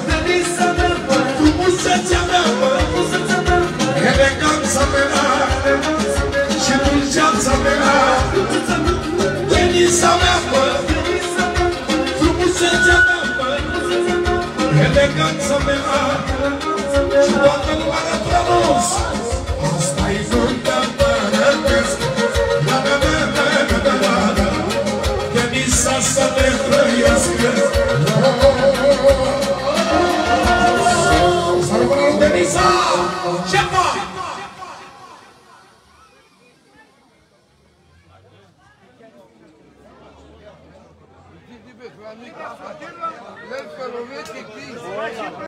frumusețea mea, eleganța mea și dulceața mea. Denisa mea, frumusețea mea, eleganța mea și toată lumea rătrănos. Asta-i nuntă împărătească, Denisa să ne trăiască. Să rămână lui Denisa! Ce fac? Lei